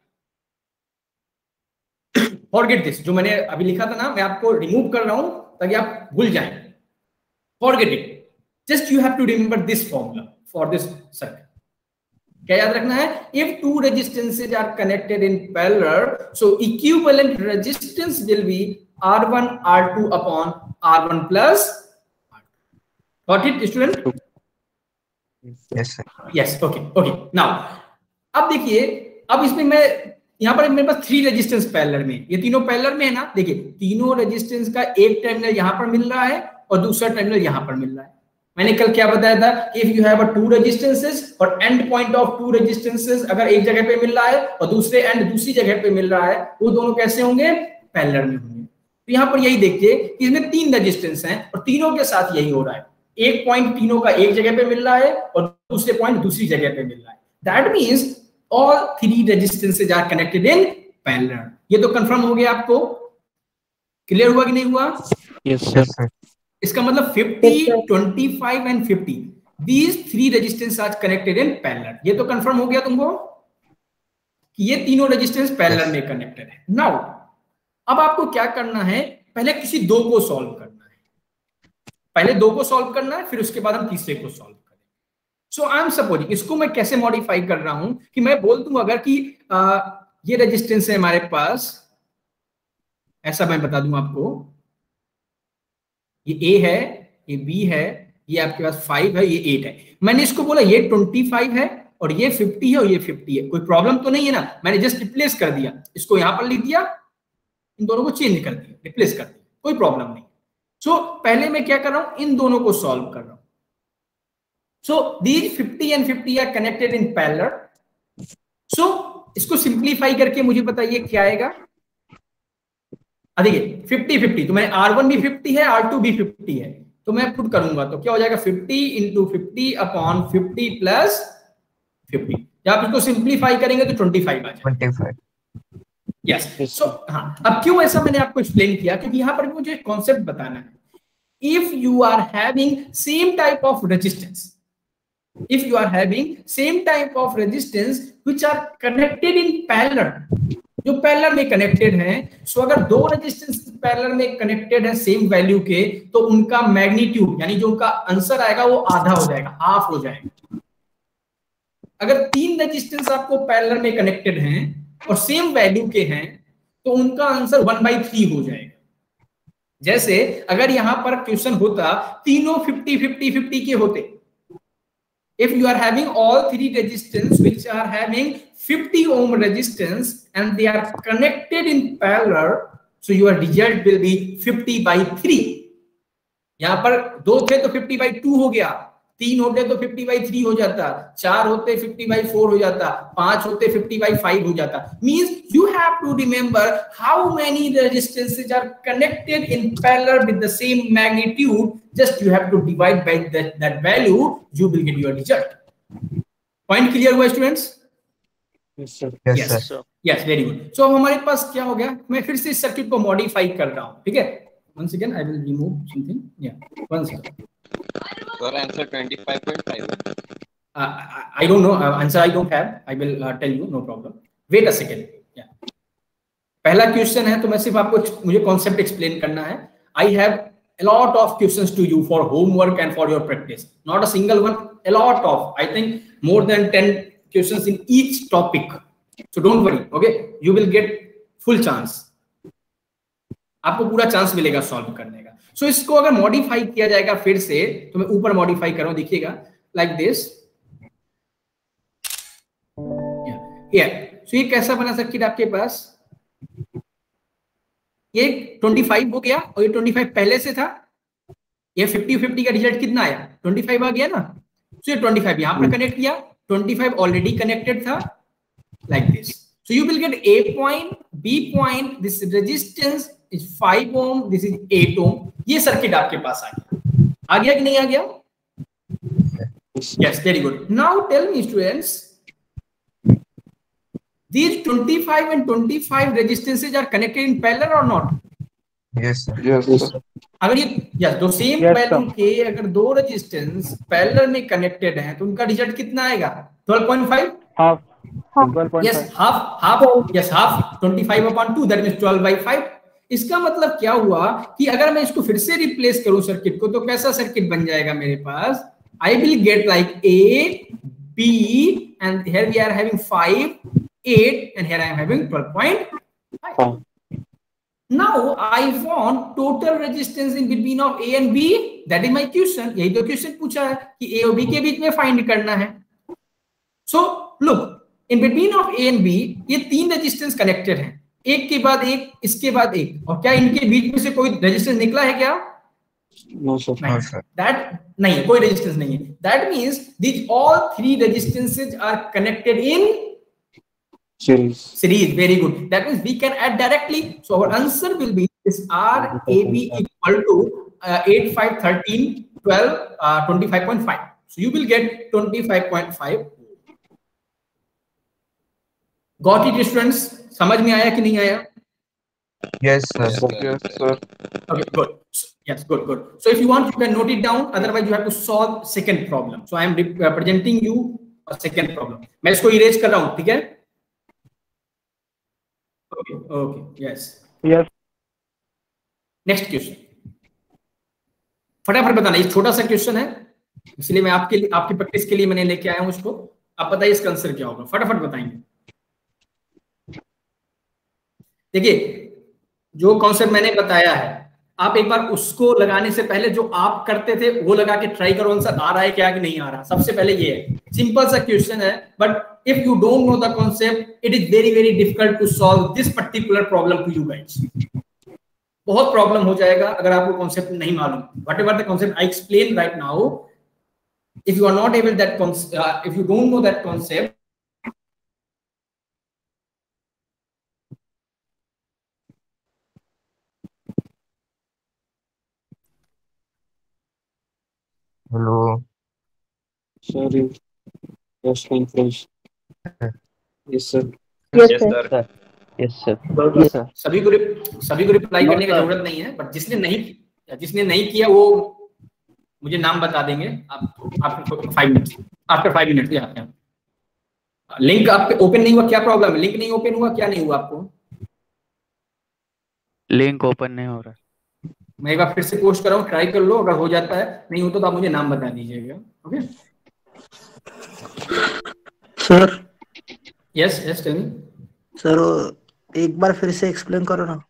फॉरगेट दिस, जो मैंने अभी लिखा था ना, मैं आपको रिमूव कर रहा हूं ताकि आप भूल जाएं। Forget it, just you have to remember this formula for this circuit. क्या याद रखना है? If two resistances are connected in parallel, so equivalent resistance will be R1 R2 upon R1 plus R2। Got it student? Yes, sir. Yes, okay okay. Now अब देखिए, अब इसमें मैं यहां पर मेरे पास 3 रेजिस्टेंस पैरेलल में, ये तीनों पैरेलल में है ना। देखिए, तीनों रेजिस्टेंस का एक टर्मिनल यहां पर मिल रहा है और दूसरा टर्मिनल यहां पर मिल रहा है। मैंने कल क्या बताया था? If you have a 2 resistances और एंड पॉइंट ऑफ 2 रेजिस्टेंसेस अगर एक जगह पे मिल रहा है और दूसरे एंड दूसरी जगह पे मिल रहा है, वो दोनों कैसे होंगे? पैरेलल में होंगे। तो यहां पर यही देखिए कि इसमें 3 रेजिस्टेंस हैं और तीनों के साथ यही हो रहा है। एक पॉइंट तीनों का एक जगह पे मिल रहा है और दूसरे पॉइंट दूसरी जगह पे मिल रहा है। That means all 3 resistances are connected in parallel. ये तो कंफर्म हो गया आपको? क्लियर हुआ कि नहीं हुआ? Yes, sir. Yes, sir. इसका मतलब 50, 25 and 50, these 3 resistance are connected in parallel. ये तो कंफर्म हो गया तुमको कि ये तीनों रेजिस्टेंस पैरेलल में कनेक्टेड है। नाउ अब आपको क्या करना है? पहले किसी दो को सॉल्व करना है। पहले दो को सॉल्व करना है, फिर उसके बाद हम तीसरे को सॉल्व करेंगे। सो आई एम सपोजिंग, इसको मैं कैसे मॉडिफाई कर रहा हूं कि मैं बोल दूं अगर कि ये रेजिस्टेंस है हमारे पास, ऐसा मैं बता दूं आपको, ये A है, ये B है, ये आपके पास 5 है, ये 8 है। मैंने इसको बोला ये 25 है और ये 50 है और ये 50 है। कोई प्रॉब्लम तो नहीं है ना? मैंने जस्ट रिप्लेस कर दिया, इसको यहां पर लिख दिया, इन दोनों को चेंज कर दिया, रिप्लेस कर दिया, कोई प्रॉब्लम नहीं। सो पहले मैं क्या कर रहा हूं? इन दोनों को सॉल्व कर रहा हूं। So these 50 and 50 are connected in parallel. So इसको सिंप्लीफाई करके मुझे बताइए क्या आएगा। देखिए 50-50, तो मैंने R1 भी 50 है, R2 भी 50 है, तो मैं पुट करूंगा तो क्या हो जाएगा? 50 इंटू 50 अपॉन 50 प्लस 50। जब आप इसको सिंप्लीफाई करेंगे तो 25 आ जाएगा। 25. यस। सो हाँ, अब क्यों ऐसा मैंने आपको एक्सप्लेन किया? क्योंकि यहां पर मुझे कॉन्सेप्ट बताना है। If you are having same type of resistance, if you are having same type of resistance which are connected in parallel, जो पैरेलल में कनेक्टेड हैं, सो अगर दो रेजिस्टेंस पैरेलल में कनेक्टेड है सेम वैल्यू के, तो उनका मैग्नीट्यूड यानी जो उनका आंसर आएगा वो आधा हो जाएगा, हाफ हो जाएगा। अगर 3 रेजिस्टेंस आपको पैरेलल में कनेक्टेड हैं और सेम वैल्यू के हैं, तो उनका आंसर 1/3 हो जाएगा। जैसे अगर यहां पर क्वेश्चन होता तीनों 50-50-50 के होते, if you are having all three resistance which are having 50 ohm resistance and they are connected in parallel, so your result will be 50/3. यहाँ पर दो थे तो 50/2 हो गया, तीन होते तो 50/3 हो जाता, चार होते 50/4 हो जाता, पांच होते 50/5 हो जाता. Means you have to remember how many resistances are connected in parallel with the same magnitude. Just you have to divide by that value, you will get your result. Point clear हुआ students? Yes, sir. Yes, sir. Yes, very good. So अब हमारे पास क्या हो गया, मैं फिर से इस सर्किट को मॉडिफाई कर रहा हूँ, ठीक है. Once again I will remove something. Yeah, one second. Sir, answer 25.5. I don't know. Answer I don't have. I will tell you. No problem. Wait a second. Yeah. पहला क्वेश्चन है तो मैं सिर्फ आपको मुझे कॉन्सेप्ट एक्सप्लेन करना है. I have a lot of questions to you for homework and for your practice. Not a single one. A lot of. I think more than 10 questions in each topic. So don't worry. Okay. You will get full chance. आपको पूरा chance मिलेगा solve करने का. सो इसको अगर modify किया जाएगा फिर से, तो मैं ऊपर मॉडिफाई कर रहा हूं, देखिएगा लाइक दिस. सो ये कैसा बना सर्किट आपके पास, ये 25 हो गया और ये 25 पहले से था, ये 50-50 का रिजल्ट कितना आया, 25 आ गया ना. सो ये 25 यहां पर कनेक्ट किया, 25 ऑलरेडी कनेक्टेड था like this. So you will get A point, B point, this resistance is 5 ohm, this is 8 ohm. ये सर्किट आपके पास आ गया कि नहीं आ गया? Yes, very good. Now tell me students, these 25 and 25 resistances are connected in parallel or not? Yes, sir. Yes, sir. अगर ये yes, दो सेम वैल्यू के अगर दो रेजिस्टेंस पैरेलल में कनेक्टेड हैं तो उनका रिजल्ट कितना आएगा? 12.5. Half. Yes, half. Yes, half 25/2, that means 12/5. इसका मतलब क्या हुआ कि अगर मैं इसको फिर से रिप्लेस करूं सर्किट को, तो कैसा सर्किट बन जाएगा मेरे पास? I will get like A, B, and here we are having 5, 8, and here I am having 12.5. Now I want total resistance in between of A and B. That is my question. यही तो question पूछा है कि A और B के बीच में find करना है. So look, in between of A and B ये तीन रेजिस्टेंस कनेक्टेड हैं, एक के बाद एक, इसके बाद एक, और क्या इनके बीच में से कोई रेजिस्टेंस निकला है क्या? No, sir. No, sir. That नहीं, कोई रेजिस्टेंस नहीं है. That means these all three resistances are connected in Series. series. Very good. That means we can add directly. So our answer will be this RAB equal to 8, 5, 13, 12, 25.5. So you will get 25.5. Got it, students? समझ में आया कि नहीं आया? Yes, sir. Yes, sir. Okay, good. Yes, good. So if you want, you can note it down. Otherwise, you have to solve second problem. So I am presenting you a second problem. मैं इसको erase कर रहा हूँ, ठीक है? Okay, yes. Yes. Next question. फटाफट बताना, ये छोटा सा क्वेश्चन है, इसलिए मैं आपकी प्रैक्टिस के लिए मैंने लेके आया हूँ इसको. आप बताइए इसका आंसर क्या होगा, फटाफट बताएंगे. देखिए, जो कॉन्सेप्ट मैंने बताया है, आप एक बार उसको लगाने से पहले जो आप करते थे वो लगा के ट्राई करो, आंसर आ रहा है क्या कि नहीं आ रहा. सबसे पहले ये है, सिंपल सा क्वेश्चन है, but if you don't know the concept, it is very very difficult to solve this particular problem to you guys. बहुत प्रॉब्लम हो जाएगा अगर आपको कॉन्सेप्ट नहीं मालूम. Whatever the concept I explain right now, if you are not able that if you don't know that concept, Hello. Sorry. Yes, please. Yes, sir. Yes, sir. Yes, sir. Yes, sir. सभी को reply करने की जरूरत नहीं है, but जिसने नहीं किया वो मुझे नाम बता देंगे. आपको 5 मिनट, आफ्टर 5 मिनट आते हैं. लिंक आपके ओपन नहीं हुआ, क्या प्रॉब्लम है? लिंक नहीं ओपन हुआ, क्या नहीं हुआ आपको? लिंक ओपन नहीं हो रहा. मैं एक बार फिर से पोस्ट कर रहा हूँ, ट्राई कर लो, अगर हो जाता है, नहीं होता तो आप मुझे नाम बता दीजिएगा. Okay sir. Yes tell me sir, एक बार फिर से एक्सप्लेन करो ना.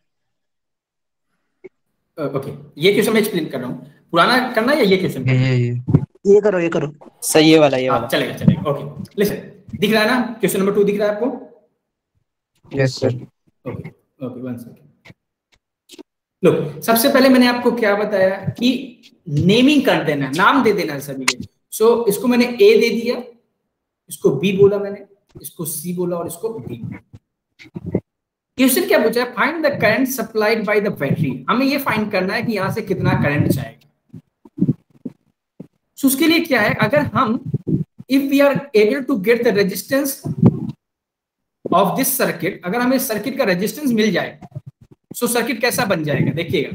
ओके, ये क्वेश्चन मैं एक्सप्लेन कर रहा हूँ. पुराना करना है या ये क्वेश्चन? ये ये करो ये करो। सही है वाला, ये वाला। चलेगा चलेगा। ओके लिसन, दिख रहा है ना क्वेश्चन नंबर 2 दिख रहा है आपको? Yes sir. Okay okay 1 second. लो सबसे पहले मैंने आपको क्या बताया कि नेमिंग कर देना, नाम दे देना सभी के। सो इसको मैंने ए दे दिया, इसको बी बोला मैंने, इसको सी बोला और इसको डी। क्वेश्चन क्या पूछा है? Find the current supplied by the battery. हमें ये फाइंड करना है कि यहां से कितना करंट जाएगा। सो उसके लिए क्या है, अगर हम if we are able to get the resistance of this circuit, अगर हमें सर्किट का रेजिस्टेंस मिल जाए, सो सर्किट कैसा बन जाएगा देखिएगा,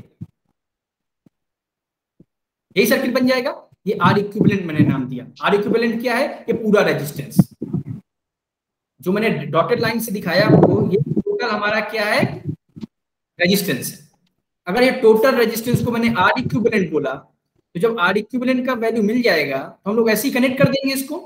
यही सर्किट बन जाएगा। ये आर इक्विवेलेंट मैंने नाम दिया। आर इक्विवेलेंट क्या है? ये पूरा रेजिस्टेंस जो मैंने डॉटेड लाइन से दिखाया आपको, ये टोटल हमारा क्या है? रेजिस्टेंस है। अगर ये टोटल रेजिस्टेंस को मैंने आर इक्विवेलेंट बोला, तो जब आर इक्विवेलेंट का वैल्यू मिल जाएगा तो हम लोग ऐसे ही कनेक्ट कर देंगे इसको।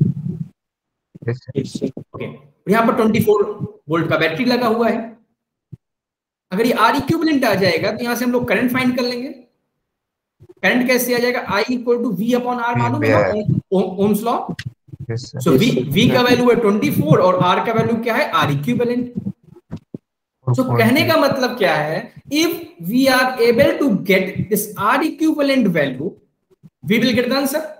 ओके, यहाँ पर 24 वोल्ट का बैटरी लगा हुआ है। अगर ये आर इक्विवेलेंट आ जाएगा तो यहां से हम लोग करंट फाइंड कर लेंगे। करंट कैसे आ जाएगा? I equal to V upon R, मालूम है ना ओम्स लॉ। सो V का वैल्यू है 24 और R का वैल्यू क्या है? R equivalent. सो कहने का मतलब क्या है? If we are able to get this R equivalent value, we will get the answer.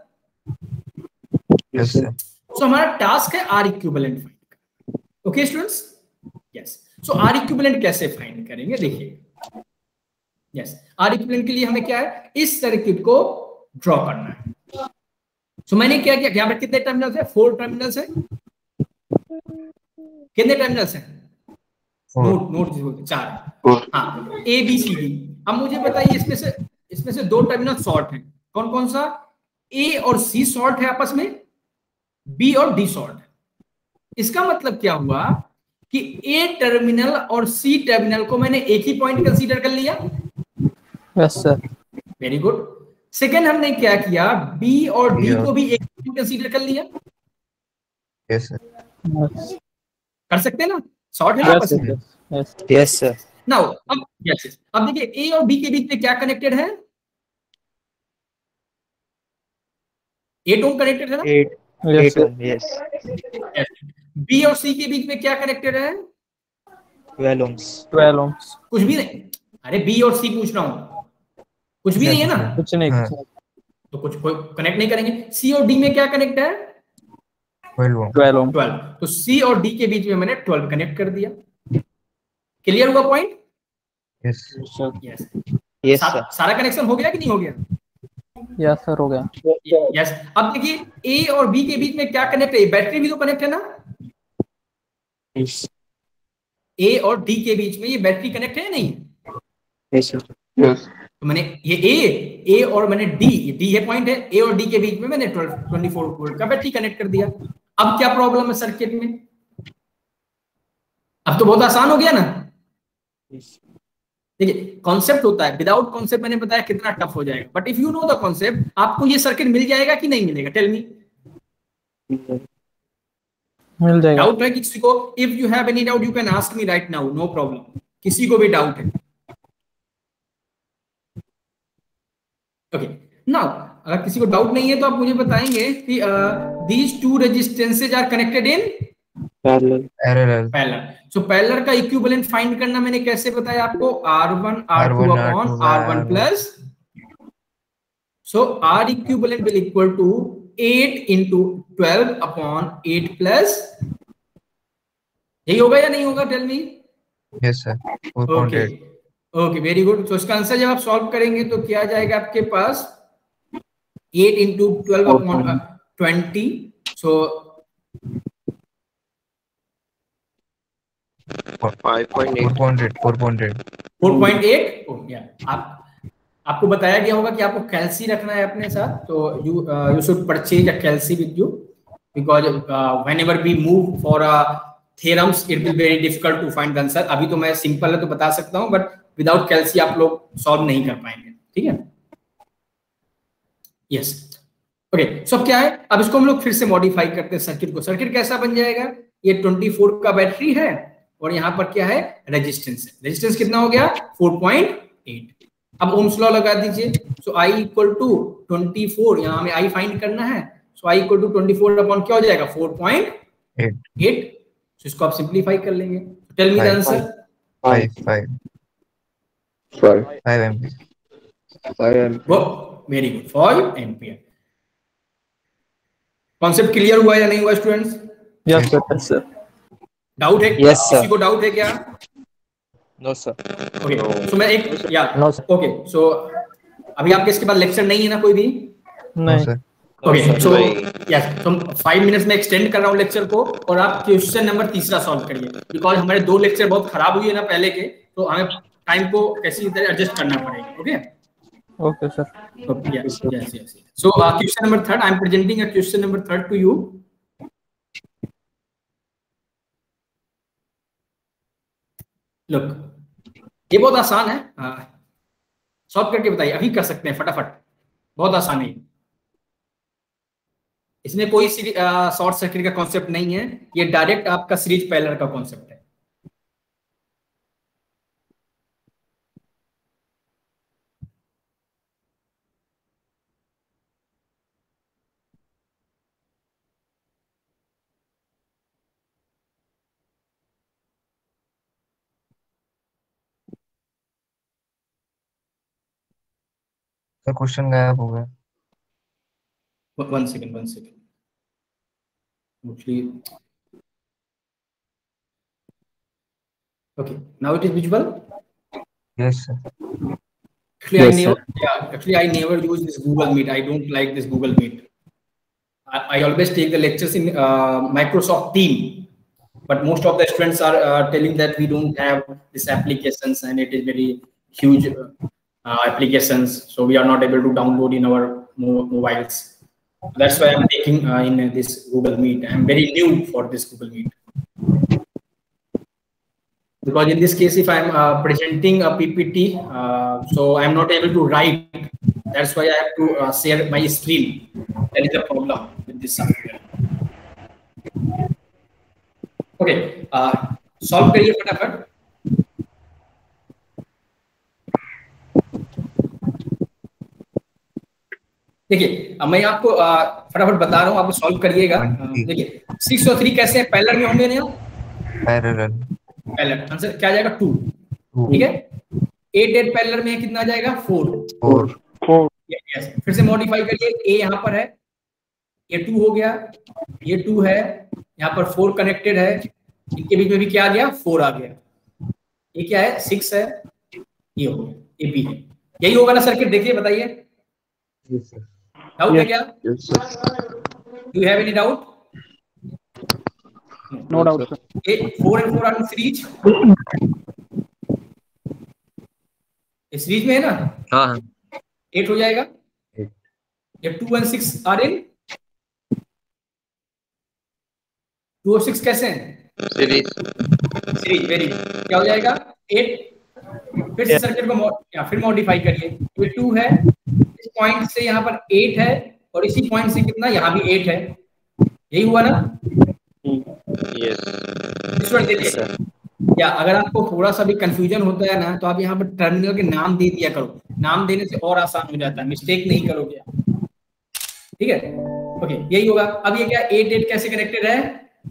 Yes sir. So हमारा टास्क है R इक्विवेलेंट फाइंड करना। Okay students? Yes. So R equivalent कैसे फाइंड करेंगे देखिए। यस, आर इक्विवेलेंट के लिए हमें क्या है? इस सर्किट को ड्रॉ करना है। सो मैंने क्या किया, यहाँ पर कितने टर्मिनल्स है? 4 टर्मिनल्स है। कितने टर्मिनल्स है? नोट 4। हाँ, ए बी सी डी। अब मुझे बताइए इसमें से 2 टर्मिनल शॉर्ट हैं। कौन कौन सा? ए और सी शॉर्ट है आपस में, बी और डी शॉर्ट है। इसका मतलब क्या हुआ कि ए टर्मिनल और सी टर्मिनल को मैंने एक ही पॉइंट कंसीडर कर लिया। Yes sir. Very good. Second हमने क्या किया? बी और डी को भी एक पॉइंट कंसीडर कर लिया। Yes sir. कर सकते हैं ना? शॉर्ट है ना आपस में? Yes sir. नाउ अब यस, अब देखिए ए और बी के बीच में क्या कनेक्टेड है? 8 ओम कनेक्टेड है ना? 8 ओम। यस। बी और सी के बीच में क्या कनेक्टेड है? 12 ओम्स। कुछ भी नहीं। अरे बी और सी पूछ रहा हूं, कुछ भी नहीं है ना? कुछ नहीं। तो कुछ कनेक्ट नहीं करेंगे। सी और डी में क्या कनेक्ट है? 12 ओम। तो सी और डी के बीच में मैंने 12 कनेक्ट कर दिया। क्लियर हुआ point? Yes yes. Yes sir. सारा कनेक्शन हो गया कि नहीं हो गया? यस सर, हो गया। यस। अब देखिए ए और बी के बीच में क्या कनेक्ट है? बैटरी भी तो कनेक्ट है ना? ए और डी के बीच में ये बैटरी कनेक्ट है या नहीं? Yes sir. तो मैंने ये ए और मैंने डी है पॉइंट है, ए और डी के बीच में मैंने 24 वोल्ट का बैटरी कनेक्ट कर दिया। अब क्या प्रॉब्लम है सर्किट में? अब तो बहुत आसान हो गया ना। देखिए कॉन्सेप्ट होता है, विदाउट कॉन्सेप्ट मैंने बताया कितना टफ हो जाएगा, but if you know the concept, आपको ये सर्किट मिल जाएगा कि नहीं मिलेगा? Tell me. मिल जाएगा। डाउट है किसी को? If you have any doubt you can ask me right now, no problem. किसी को भी डाउट है? ओके नाउ अगर किसी को डाउट नहीं है तो आप मुझे बताएंगे कि these two resistances are connected in parallel. So parallel का इक्विवेलेंट फाइंड करना मैंने कैसे बताया आपको? R1 R2 upon R1 plus, so R equivalent will equal to 8 into 12 अपॉन 8 प्लस। यही होगा या नहीं होगा? Tell me. Yes sir. Okay okay very good. तो इसका आंसर जब आप सॉल्व करेंगे तो क्या आ जाएगा आपके पास? 8 into 12 अपॉन 20, सो 4.8। आपको बताया गया होगा कि आपको कैल्सी रखना है अपने साथ, तो you should purchase a calci with you, because whenever we move for theorems it will very difficult to find the answer. अभी तो मैं सिंपल है तो बता सकता हूं, बट विदाउट कैल्सी आप लोग सॉल्व नहीं कर पाएंगे। ठीक है? Yes okay. सो क्या है, अब इसको हम लोग फिर से मॉडिफाई करते हैं सर्किट को। सर्किट कैसा बन जाएगा? ये 24 का बैटरी है और यहाँ पर क्या है? रेजिस्टेंस है। रेजिस्टेंस कितना हो गया? 4.8। अब ओम्स लॉ लगा दीजिए। सो I इक्वल टू 24, यहाँ हमें I फाइंड करना है। So I equal to 24 upon क्या हो जाएगा 4.8। तो इसको आप सिंप्लीफाई कर लेंगे। Tell me the answer. 5 ampere. Very good, 5 ampere. Concept clear हुआ या नहीं हुआ स्टूडेंट्स? Yes sir. डाउट है? Yes, sir. किसी को डाउट है क्या? No sir. ओके, सो मैं एक या No, sir. ओके, सो अभी आपके इसके बाद लेक्चर नहीं है ना कोई भी? नहीं सर। ओके, सो यस, तो 5 मिनट्स में एक्सटेंड कर रहा हूँ लेक्चर को, और आप क्वेश्चन नंबर 3 सॉल्व करिए, बिकॉज हमारे 2 लेक्चर बहुत खराब हुए ना पहले के, तो हमें टाइम को कैसी तरह एडजस्ट करना पड़ेगा। Okay okay sir. yes. So question number 3, I am presenting a question number 3 to you. Look, ये बहुत आसान है, सॉल्व करके बताइए, अभी कर सकते हैं फटाफट, बहुत आसान है। इसमें कोई शॉर्ट सर्किट का कॉन्सेप्ट नहीं है, ये डायरेक्ट आपका सीरीज पैरेलल का कॉन्सेप्ट है। सर क्वेश्चन गायब हो गया। One second. Okay, now it is visible. Yes sir. Actually, I never use this Google Meet. I don't like this Google Meet. I always take the lectures in Microsoft Team, but most of the students are telling that we don't have these applications and it is very huge applications, so we are not able to download in our mobiles. That's why I'm taking in this Google Meet. I'm very new for this Google Meet. Because in this case, if I'm presenting a PPT, so I'm not able to write. That's why I have to share my screen. That is the problem with this software. Okay, solve करिए फटाफट। देखिए, अब मैं आपको फटाफट बता रहा हूँ, आप सॉल्व करिएगा। देखिए 6 और 3 कैसे पैरेलल में होंगे ना? पैरेलल आंसर क्या आ जाएगा 2, ठीक है। 8 पैरेलल में कितना आ जाएगा 4। यस, फिर से मॉडिफाई करिए। ए यहाँ पर है, ये 2 हो गया, ये 2 है, यहाँ पर 4 कनेक्टेड है, इनके बीच में भी क्या आ गया 4 आ गया। ये क्या है 6 है, ये हो गया, ये बी है। यही होगा ना सर्किट? देखिए बताइए, डाउट है क्या? Do you have any doubt? No doubt sir. 4 and 4 are in series, series में है ना? हाँ 8 हो जाएगा। ये 2 and 6 आर इन 2 और 6 कैसे हैं? सीरीज। वेरी क्या हो जाएगा 8। फिर से सर्किट को फिर मॉडिफाई करिए। ये 2 है, इस पॉइंट से यहाँ पर 8 है, और इसी पॉइंट से कितना यहाँ भी 8 है। यही हुआ ना? देखिए, या अगर आपको थोड़ा सा भी कंफ्यूजन होता है ना, तो आप यहाँ पर टर्मिनल के नाम दे दिया करो। नाम देने से और आसान हो जाता है, मिस्टेक नहीं करोगे, ठीक है। ओके, यही होगा। अब ये क्या 8 कैसे कनेक्टेड है?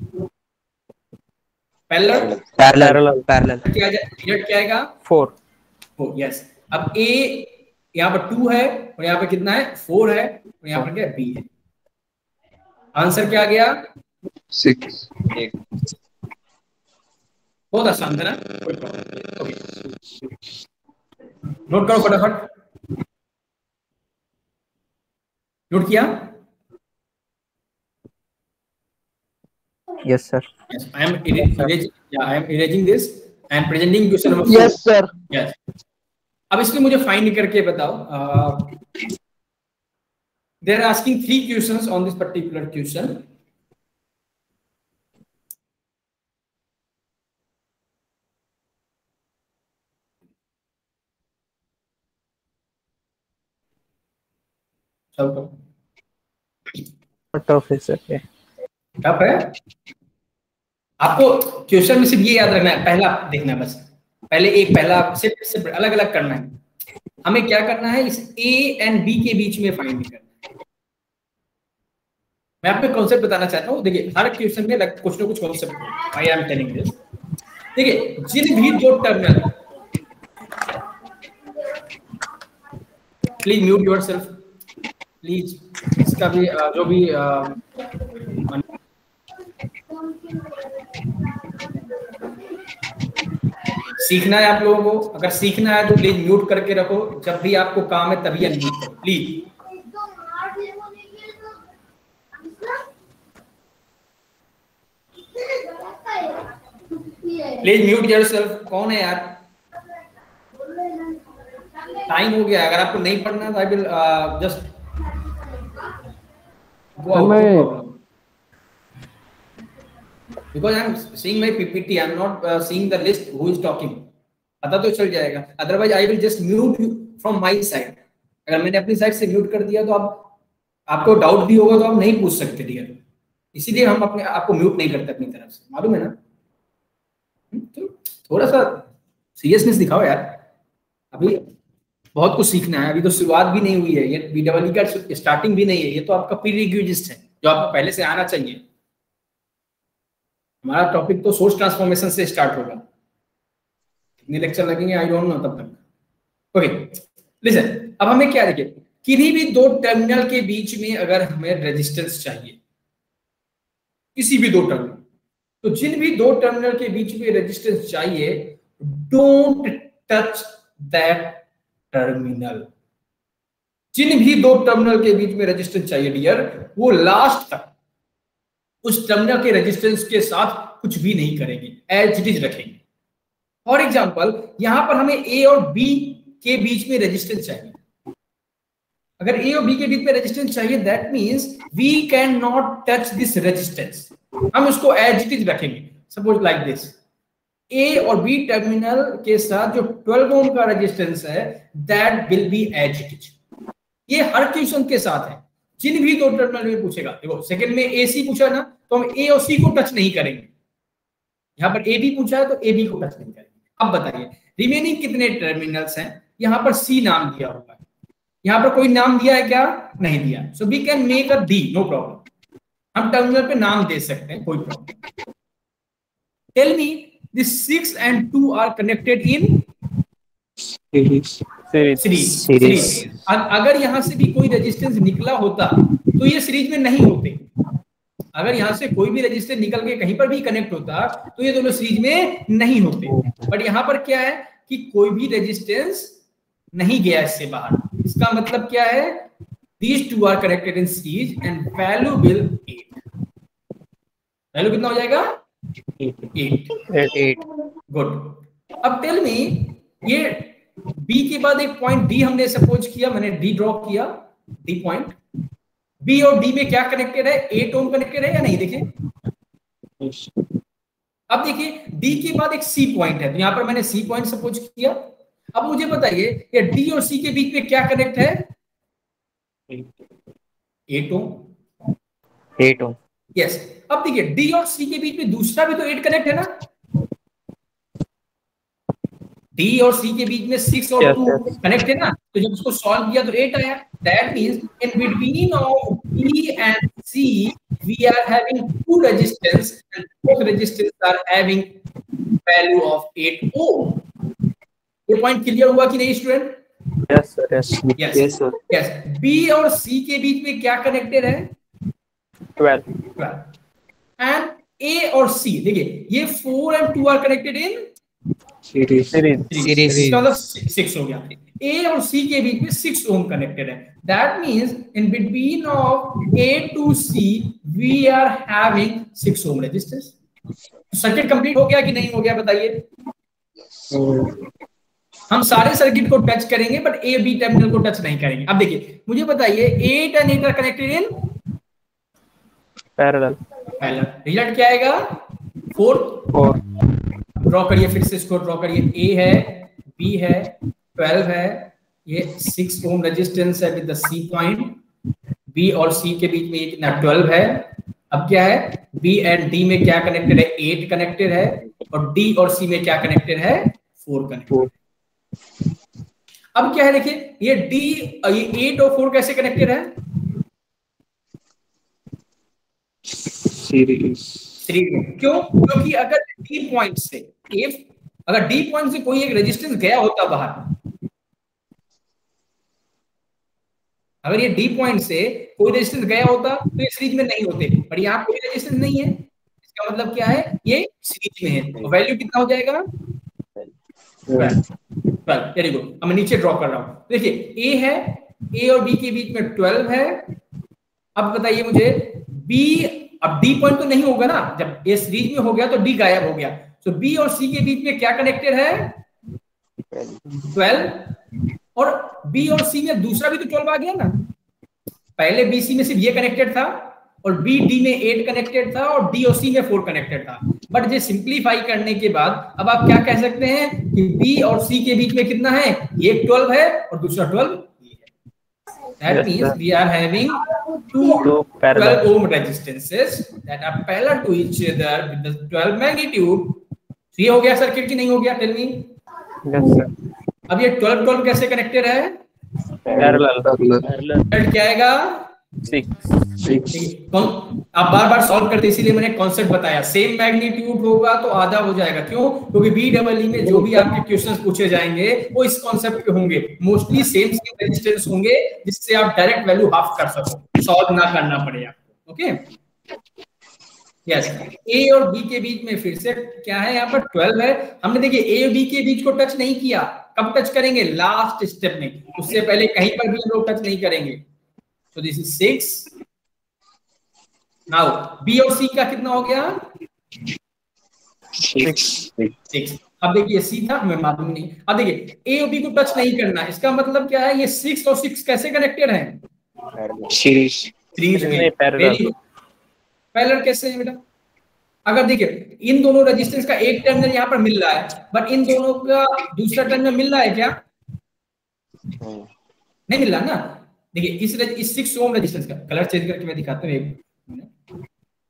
पैरेलल क्या आएगा 4। यस, अब ए यहाँ पर 2 है, और यहाँ पे कितना है 4 है, और यहाँ पर क्या बी है। आंसर क्या आ गया 6। बहुत आसान था ना, कोई प्रॉब्लम। ओके, नोट करो फटाफट। नोट किया? Yes sir. Yes, I am erasing this and presenting question number 4. Yes sir. Yes. अब इसमें मुझे फाइंड करके बताओ। They are asking 3 questions on this particular question. Tough है सर, ये टफ है। आपको क्वेश्चन में सिर्फ ये याद रखना है, पहला देखना है बस। पहले एक पहला सिर्फ अलग अलग करना है। हमें क्या करना है, इस A एंड B के बीच में फाइंड करना है। मैं आपको कॉन्सेप्ट बताना चाहता हूँ। देखिए हर क्वेश्चन में कुछ ना कुछ concept, I am telling this. देखिए जिन भी दो terminal, please mute yourself please, इसका भी जो भी सीखना है आप लोगों को, अगर सीखना है तो प्लीज म्यूट करके रखो, जब भी आपको काम है तभी अनम्यूट करो प्लीज। Please mute yourself. कौन है यार, टाइम हो गया। अगर आपको नहीं पढ़ना तो I will just go out, because I am seeing my PPT, I am not seeing the list who is talking, पता तो चल जाएगा। otherwise I will just mute you from my side। अगर मैंने अपनी साइड से म्यूट कर दिया तो आपको डाउट भी होगा तो आप नहीं पूछ सकते डियर, इसीलिए हम अपने आपको म्यूट नहीं करते अपनी तरफ से, मालूम है ना। तो थोड़ा सा सीरियसनेस दिखाओ यार, अभी बहुत कुछ सीखना है, अभी तो शुरुआत भी नहीं हुई है, ये BEE का स्टार्टिंग भी नहीं है, ये तो आपका प्रीरिक्विजिट है जो आपको पहले से आना चाहिए। हमारा टॉपिक तो सोर्स ट्रांसफॉर्मेशन से स्टार्ट होगा, कितने लेक्चर लगेंगे आई डोंट नो तब तक। ओके लिसन, अब हमें क्या देखिए, किसी भी दो टर्मिनल के बीच में अगर हमें रेजिस्टेंस चाहिए, किसी भी दो टर्मिनल, तो जिन भी दो टर्मिनल के बीच में रेजिस्टेंस चाहिए, डोंट टच दैट टर्मिनल। जिन भी दो टर्मिनल के बीच में रेजिस्टेंस चाहिए डियर, वो लास्ट तक उस टर्मिनल के रेजिस्टेंस के साथ कुछ भी नहीं करेंगे, एज इट इज रखेंगे। फॉर एग्जांपल यहां पर हमें A और B के बीच में रेजिस्टेंस चाहिए। अगर A और B के बीच में रेजिस्टेंस चाहिए, that means we can not touch this resistance, हम उसको एज इट इज रखेंगे। सपोज लाइक दिस, A और B टर्मिनल के साथ जो 12 ओम का रेजिस्टेंस है, that will be as it is. ये हर क्वेश्चन के साथ है, जिन भी दो टर्मिनल में पूछेगा। देखो सेकंड में AC पूछा ना, तो हम A और C को टच नहीं करेंगे। यहाँ पर AB पूछा है तो AB को टच नहीं करेंगे। अब बताइए रिमेनिंग कितने टर्मिनल्स हैं? यहाँ पर C नाम दिया हुआ है, यहाँ पर कोई नाम दिया है क्या? नहीं दिया। So we can make a D, no problem, हम टर्मिनल पे नाम दे सकते हैं, कोई problem. Tell me this 6 and 2 are connected in series. अगर यहां से भी कोई रेजिस्टेंस निकला होता तो ये सीरीज में नहीं होते। अगर यहां से कोई भी रेजिस्टेंस निकल के कहीं पर भी कनेक्ट होता तो ये दोनों सीरीज में नहीं होते। बट यहां पर क्या है कि कोई भी रेजिस्टेंस नहीं गया इससे बाहर। इसका मतलब क्या है? these two are connected in series and value will 8। Value कितना हो जाएगा? 8। गुड। अब टेल मी, ये B के बाद एक पॉइंट D हमने सपोज किया, मैंने D ड्रॉ किया, D पॉइंट। B और D में क्या कनेक्टेड है? 8 ओम कनेक्टेड है या नहीं? देखिए अब देखिए D के बाद एक C पॉइंट है, तो यहां पर मैंने C पॉइंट सपोज किया। अब मुझे बताइए ये D और C के बीच में क्या कनेक्ट है? 8 ओम। यस। अब देखिए D और C के बीच में दूसरा भी तो 8 कनेक्ट है ना? D और C के बीच में 6 और 2 कनेक्ट है ना? तो जब उसको सॉल्व किया तो 8 आया। That means in between of B and C we are having two resistance and both resistance are having value of 8 ohm. ये पॉइंट क्लियर हुआ कि नहीं student? Yes sir, yes yes. B और C के बीच में क्या कनेक्टेड है? 12। एंड A और C, देखिए ये 4 and 2 are connected in series. मतलब 6 हो गया। A और C के बीच में 6 ओम कनेक्टेड है। That means in between of A to C we are having 6 ohm resistance. Circuit complete हो गया कि नहीं हो गया बताइए? हम सारे सर्किट को टच करेंगे बट A B टर्मिनल को टच नहीं करेंगे। अब देखिए मुझे बताइए 8 and 8 are connected in parallel. Result क्या आएगा? 4। ड्रॉ करिए, फिर से इसको ड्रॉ करिए। A है, B है, 12 है, ये 6 ओम रेजिस्टेंस है with the C point. B और C के बीच में ये कितना? 12 है। अब क्या है? B एंड D में क्या कनेक्टेड है? 8 कनेक्टेड है। और D और C में क्या कनेक्टेड है? 4 कनेक्टेड। अब क्या है देखिए, ये डी, ये 8 और 4 कैसे कनेक्टेड है? सीरीज में। क्यों? क्योंकि अगर डी पॉइंट से, अगर डी पॉइंट से कोई एक रेजिस्टेंस गया होता बाहर, अगर ये डी पॉइंट से कोई रेजिस्टेंस गया होता तो ये सीरीज में नहीं होते, पर यहाँ कोई रेजिस्टेंस नहीं है, इसका मतलब क्या है, ये सीरीज में है। तो वैल्यू कितना हो जाएगा? 12। Very good. अब मैं नीचे ड्रॉ कर रहा हूं, देखिए ए है, ए और बी के बीच में 12 है। अब बताइए मुझे बी, अब डी पॉइंट तो नहीं होगा ना, जब ए सीरीज में हो गया तो डी गायब हो गया, तो बी और सी के बीच में क्या कनेक्टेड है? 12। और बी और सी में दूसरा भी तो 12 आ गया ना, पहले बी सी में सिर्फ ये कनेक्टेड था, और बी डी में 8 कनेक्टेड था, और डी और सी में 4 कनेक्टेड था। बट ये सिंप्लीफाई करने के बाद अब आप क्या कह सकते हैं कि बी और सी के बीच में कितना है? एक 12 है और दूसरा 12 है। That means we are having two 12 ohm resistances that are parallel to each other with the 12 magnitude. तो ये हो गया सर्किट की नहीं हो गया? Tell me. Yes sir. अब ये 12 कैसे कनेक्टेड है? पैरेलल। क्या आएगा? 6। आप बार बार सॉल्व करते, इसीलिए मैंने कॉन्सेप्ट बताया। सेम मैग्नीट्यूड होगा तो आधा हो जाएगा। क्यों? क्योंकि BEE में जो भी आपके क्वेश्चंस पूछे जाएंगे वो इस कॉन्सेप्ट पे होंगे, मोस्टली सेम रेजिस्टेंस होंगे, जिससे आप डायरेक्ट वैल्यू हाफ कर सको, सॉल्व ना करना पड़े आपको। Okay, yes. ए और बी के बीच में फिर से क्या है? यहाँ पर 12 है। हमने देखिए ए और बी के बीच को टच नहीं किया, कब टच करेंगे? लास्ट स्टेप में, उससे पहले कहीं पर भी हम लोग टच नहीं करेंगे। So this is 6. Now B और C का कितना हो गया? 6। अब देखिए C था, मैं मालूम नहीं। अब देखिए A और B को टच नहीं करना, इसका मतलब क्या है? ये 6 और 6 कैसे कनेक्टेड हैं? सीरीज में। पैरेलल कैसे है बेटा? अगर देखिए इन दोनों रेजिस्टेंस का एक टर्मिनल यहाँ पर मिल रहा है, बट इन दोनों का दूसरा टर्मिनल मिल रहा है क्या? नहीं मिल रहा ना। देखिए इस 6 ओम रेजिस्टेंस का कलर चेंज करके मैं दिखाता हूं एक।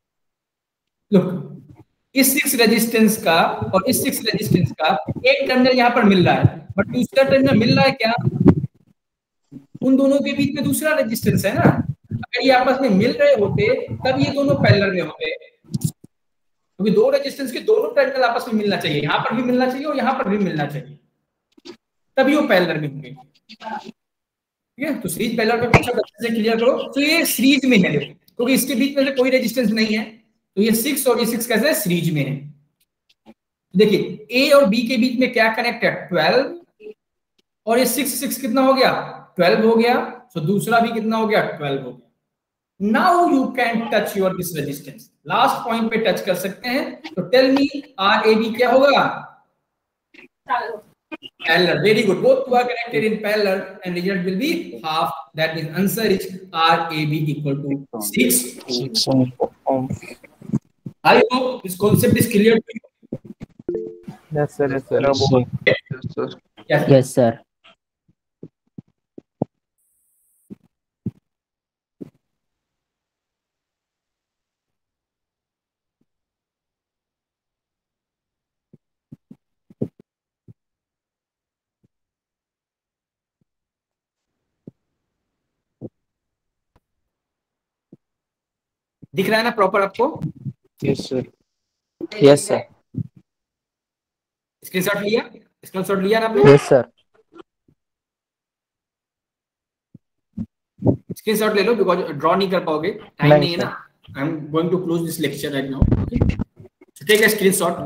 लुक, इस 6 रेजिस्टेंस का और इस 6 रेजिस्टेंस का एक टर्मिनल यहां पर मिल रहा है, बट दूसरा टर्मिनल मिल रहा है क्या? उन दोनों के बीच में दूसरा रेजिस्टेंस है ना। अगर ये आपस में मिल रहे होते तब ये दोनों पैरेलल में होते, क्योंकि दो रेजिस्टेंस के दोनों टर्मिनल आपस में मिलना चाहिए, यहां पर भी मिलना चाहिए और यहां पर भी मिलना चाहिए, तभी वो पैरेलल में होंगे। ठीक है, तो सीरीज पैरेलल पे कुछ अच्छे से क्लियर करो। तो ये सीरीज में है क्योंकि इसके बीच में से कोई रेजिस्टेंस नहीं है, तो ये 6 और ये 6 कैसे सीरीज में है। देखिए ए और बी के बीच में क्या कनेक्ट है? 12, और ये 6 कितना हो गया? 12 हो गया। तो दूसरा भी कितना हो गया? 12 हो गया। Now you can touch your this resistance, last point पे टच कर सकते हैं। तो tell me R A B क्या होगा? Parallel. Very good. Both two are connected in parallel, and result will be half. That means answer is RAB equal to 6 ohms. I hope this concept is clear to you. Yes sir. Yes sir. Yes sir. दिख रहा है ना proper आपको? Yes sir. Yes sir. Screenshot लिया? Screenshot लिया ना आपने? Yes sir. Screenshot ले लो, बिकॉज़ ड्रॉ नहीं कर पाओगे, टाइम नहीं है ना। I am going to close this lecture right now. Okay, so take a screenshot.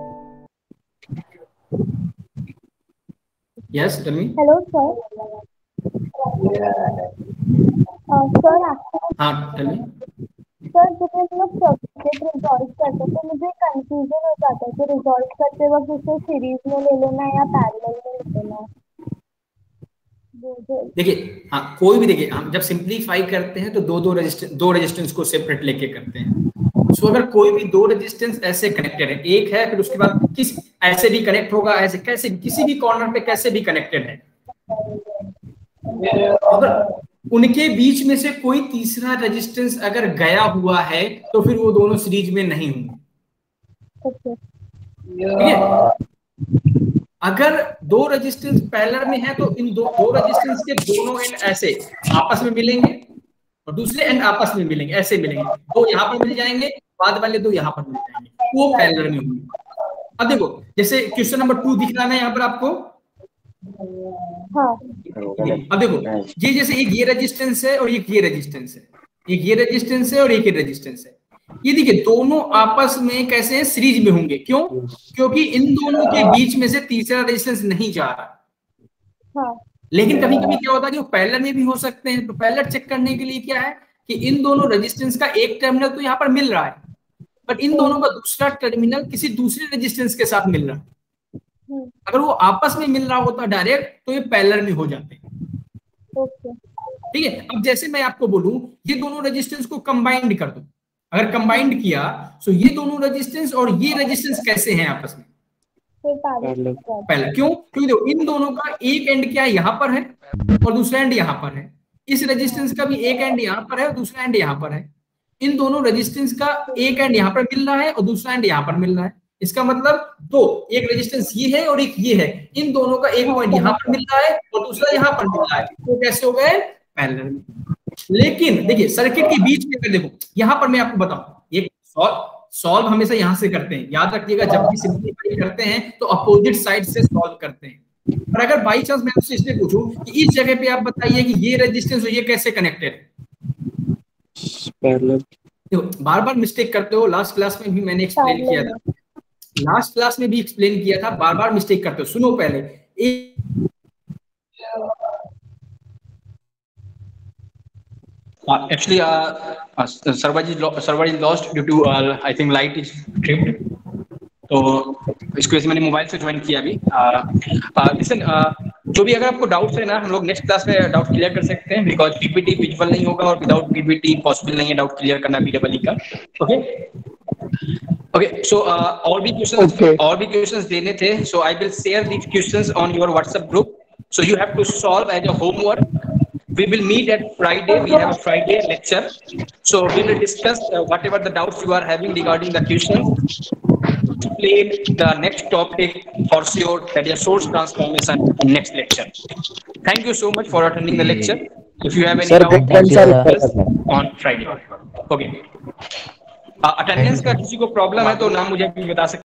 Yes, tell me. Hello sir. Sir हाँ, टेल मी। सर जब हम लोग सर्किट रिजॉल्व करते तो मुझे कंफ्यूजन हो जाता है कि रिजॉल्व करते वक्त उसे सीरीज में ले लेना है या पैरेलल में ले लेना है। देखिए हाँ, कोई भी देखिए, हम जब सिंप्लीफाई करते हैं तो दो रेजिस्टेंस को सेपरेट लेके करते हैं। सो अगर कोई भी दो रेजिस्टेंस ऐसे कनेक्टेड है, एक है, फिर उसके बाद किस ऐसे भी कनेक्ट होगा, ऐसे कैसे किसी भी कॉर्नर पे कैसे भी कनेक्टेड है, अगर उनके बीच में से कोई तीसरा रेजिस्टेंस अगर गया हुआ है तो फिर वो दोनों सीरीज में नहीं होंगे। ठीक है, अगर दो रेजिस्टेंस पैरेलल में है तो इन दो रेजिस्टेंस के दोनों एंड ऐसे आपस में मिलेंगे और दूसरे एंड आपस में मिलेंगे, ऐसे मिलेंगे, दो यहाँ पर मिल जाएंगे, बाद वाले दो यहाँ पर मिल जाएंगे, वो पैरेलल में होंगे। अब देखो जैसे क्वेश्चन नंबर 2 दिख रहा है यहाँ पर आपको। हाँ। अब देखो ये जैसे एक ये रेजिस्टेंस है और एक ये रेजिस्टेंस है, एक ये रेजिस्टेंस है और एक ये रेजिस्टेंस है। ये देखिए दोनों आपस में कैसे हैं, सीरीज में होंगे। क्यों? क्योंकि इन दोनों के बीच में से तीसरा रेजिस्टेंस नहीं जा रहा। हाँ। लेकिन कभी कभी क्या होता है कि वो पैरेलल में भी हो सकते हैं। तो पैरेलल चेक करने के लिए क्या है कि इन दोनों रेजिस्टेंस का एक टर्मिनल तो यहाँ पर मिल रहा है, बट इन दोनों का दूसरा टर्मिनल किसी दूसरे रेजिस्टेंस के साथ मिल रहा है। अगर वो आपस में मिल रहा होता डायरेक्ट तो ये पैरेलल में हो जाते हैं। ठीक है। अब जैसे मैं आपको बोलूं ये दोनों रेजिस्टेंस को कंबाइंड कर दो, अगर कंबाइंड किया तो ये दोनों रेजिस्टेंस और ये रेजिस्टेंस कैसे हैं आपस में? पैरेलल। क्यों? क्योंकि देखो इन दोनों का एक एंड क्या यहाँ पर है और दूसरा एंड यहाँ पर है। इस रेजिस्टेंस का भी एक एंड यहाँ पर है और दूसरा एंड यहाँ पर है। इन दोनों रेजिस्टेंस का एक एंड यहाँ पर मिल रहा है और दूसरा एंड यहाँ पर मिल रहा है। इसका मतलब दो, एक रेजिस्टेंस ये है और एक ये है, इन दोनों का एक पॉइंट यहाँ पर मिल रहा है और दूसरा यहाँ पर मिल रहा है, तो कैसे हो गए? पैरेलल में। लेकिन देखिए सर्किट के बीच में अगर देखो यहाँ पर मैं आपको बताऊं, ये सॉल्व हमेशा यहाँ से करते हैं, याद रखिएगा जब भी सिंपलीफाई करते हैं तो अपोजिट साइड से सॉल्व करते हैं। और अगर बाई चांस मैं आपसे इसलिए पूछूं कि इस जगह पे आप बताइए कि ये रेजिस्टेंस और ये कैसे कनेक्टेड है? पैरेलल। देखो बार बार मिस्टेक करते हो, लास्ट क्लास में भी मैंने एक्सप्लेन किया था, लास्ट क्लास में भी एक्सप्लेन किया था, बार बार मिस्टेक करते हो। सुनो पहले actually server is lost due to I think light is tripped, तो इसको वैसे मैंने मोबाइल से ज्वाइन किया अभी। लिसन जो भी अगर आपको डाउट्स है ना, हम लोग नेक्स्ट क्लास में डाउट क्लियर कर सकते हैं, बिकॉज पीपीटी विजुअल नहीं होगा और विदाउट पीपीटी पॉसिबल नहीं है डाउट क्लियर करना बीडब्ल्यू का। ओके ओके, सो और भी क्वेश्चंस देने थे, so I will share these questions on your WhatsApp group, so you have to solve as a homework. We will meet at Friday. We have a Friday lecture, so we will discuss whatever the doubts you are having regarding the questions. Explain the next topic for sure, that is source transformation in next lecture. Thank you so much for attending the lecture. If you have any doubts on Friday, okay. Attendance का किसी को problem है तो नाम मुझे भी बता सकते हैं।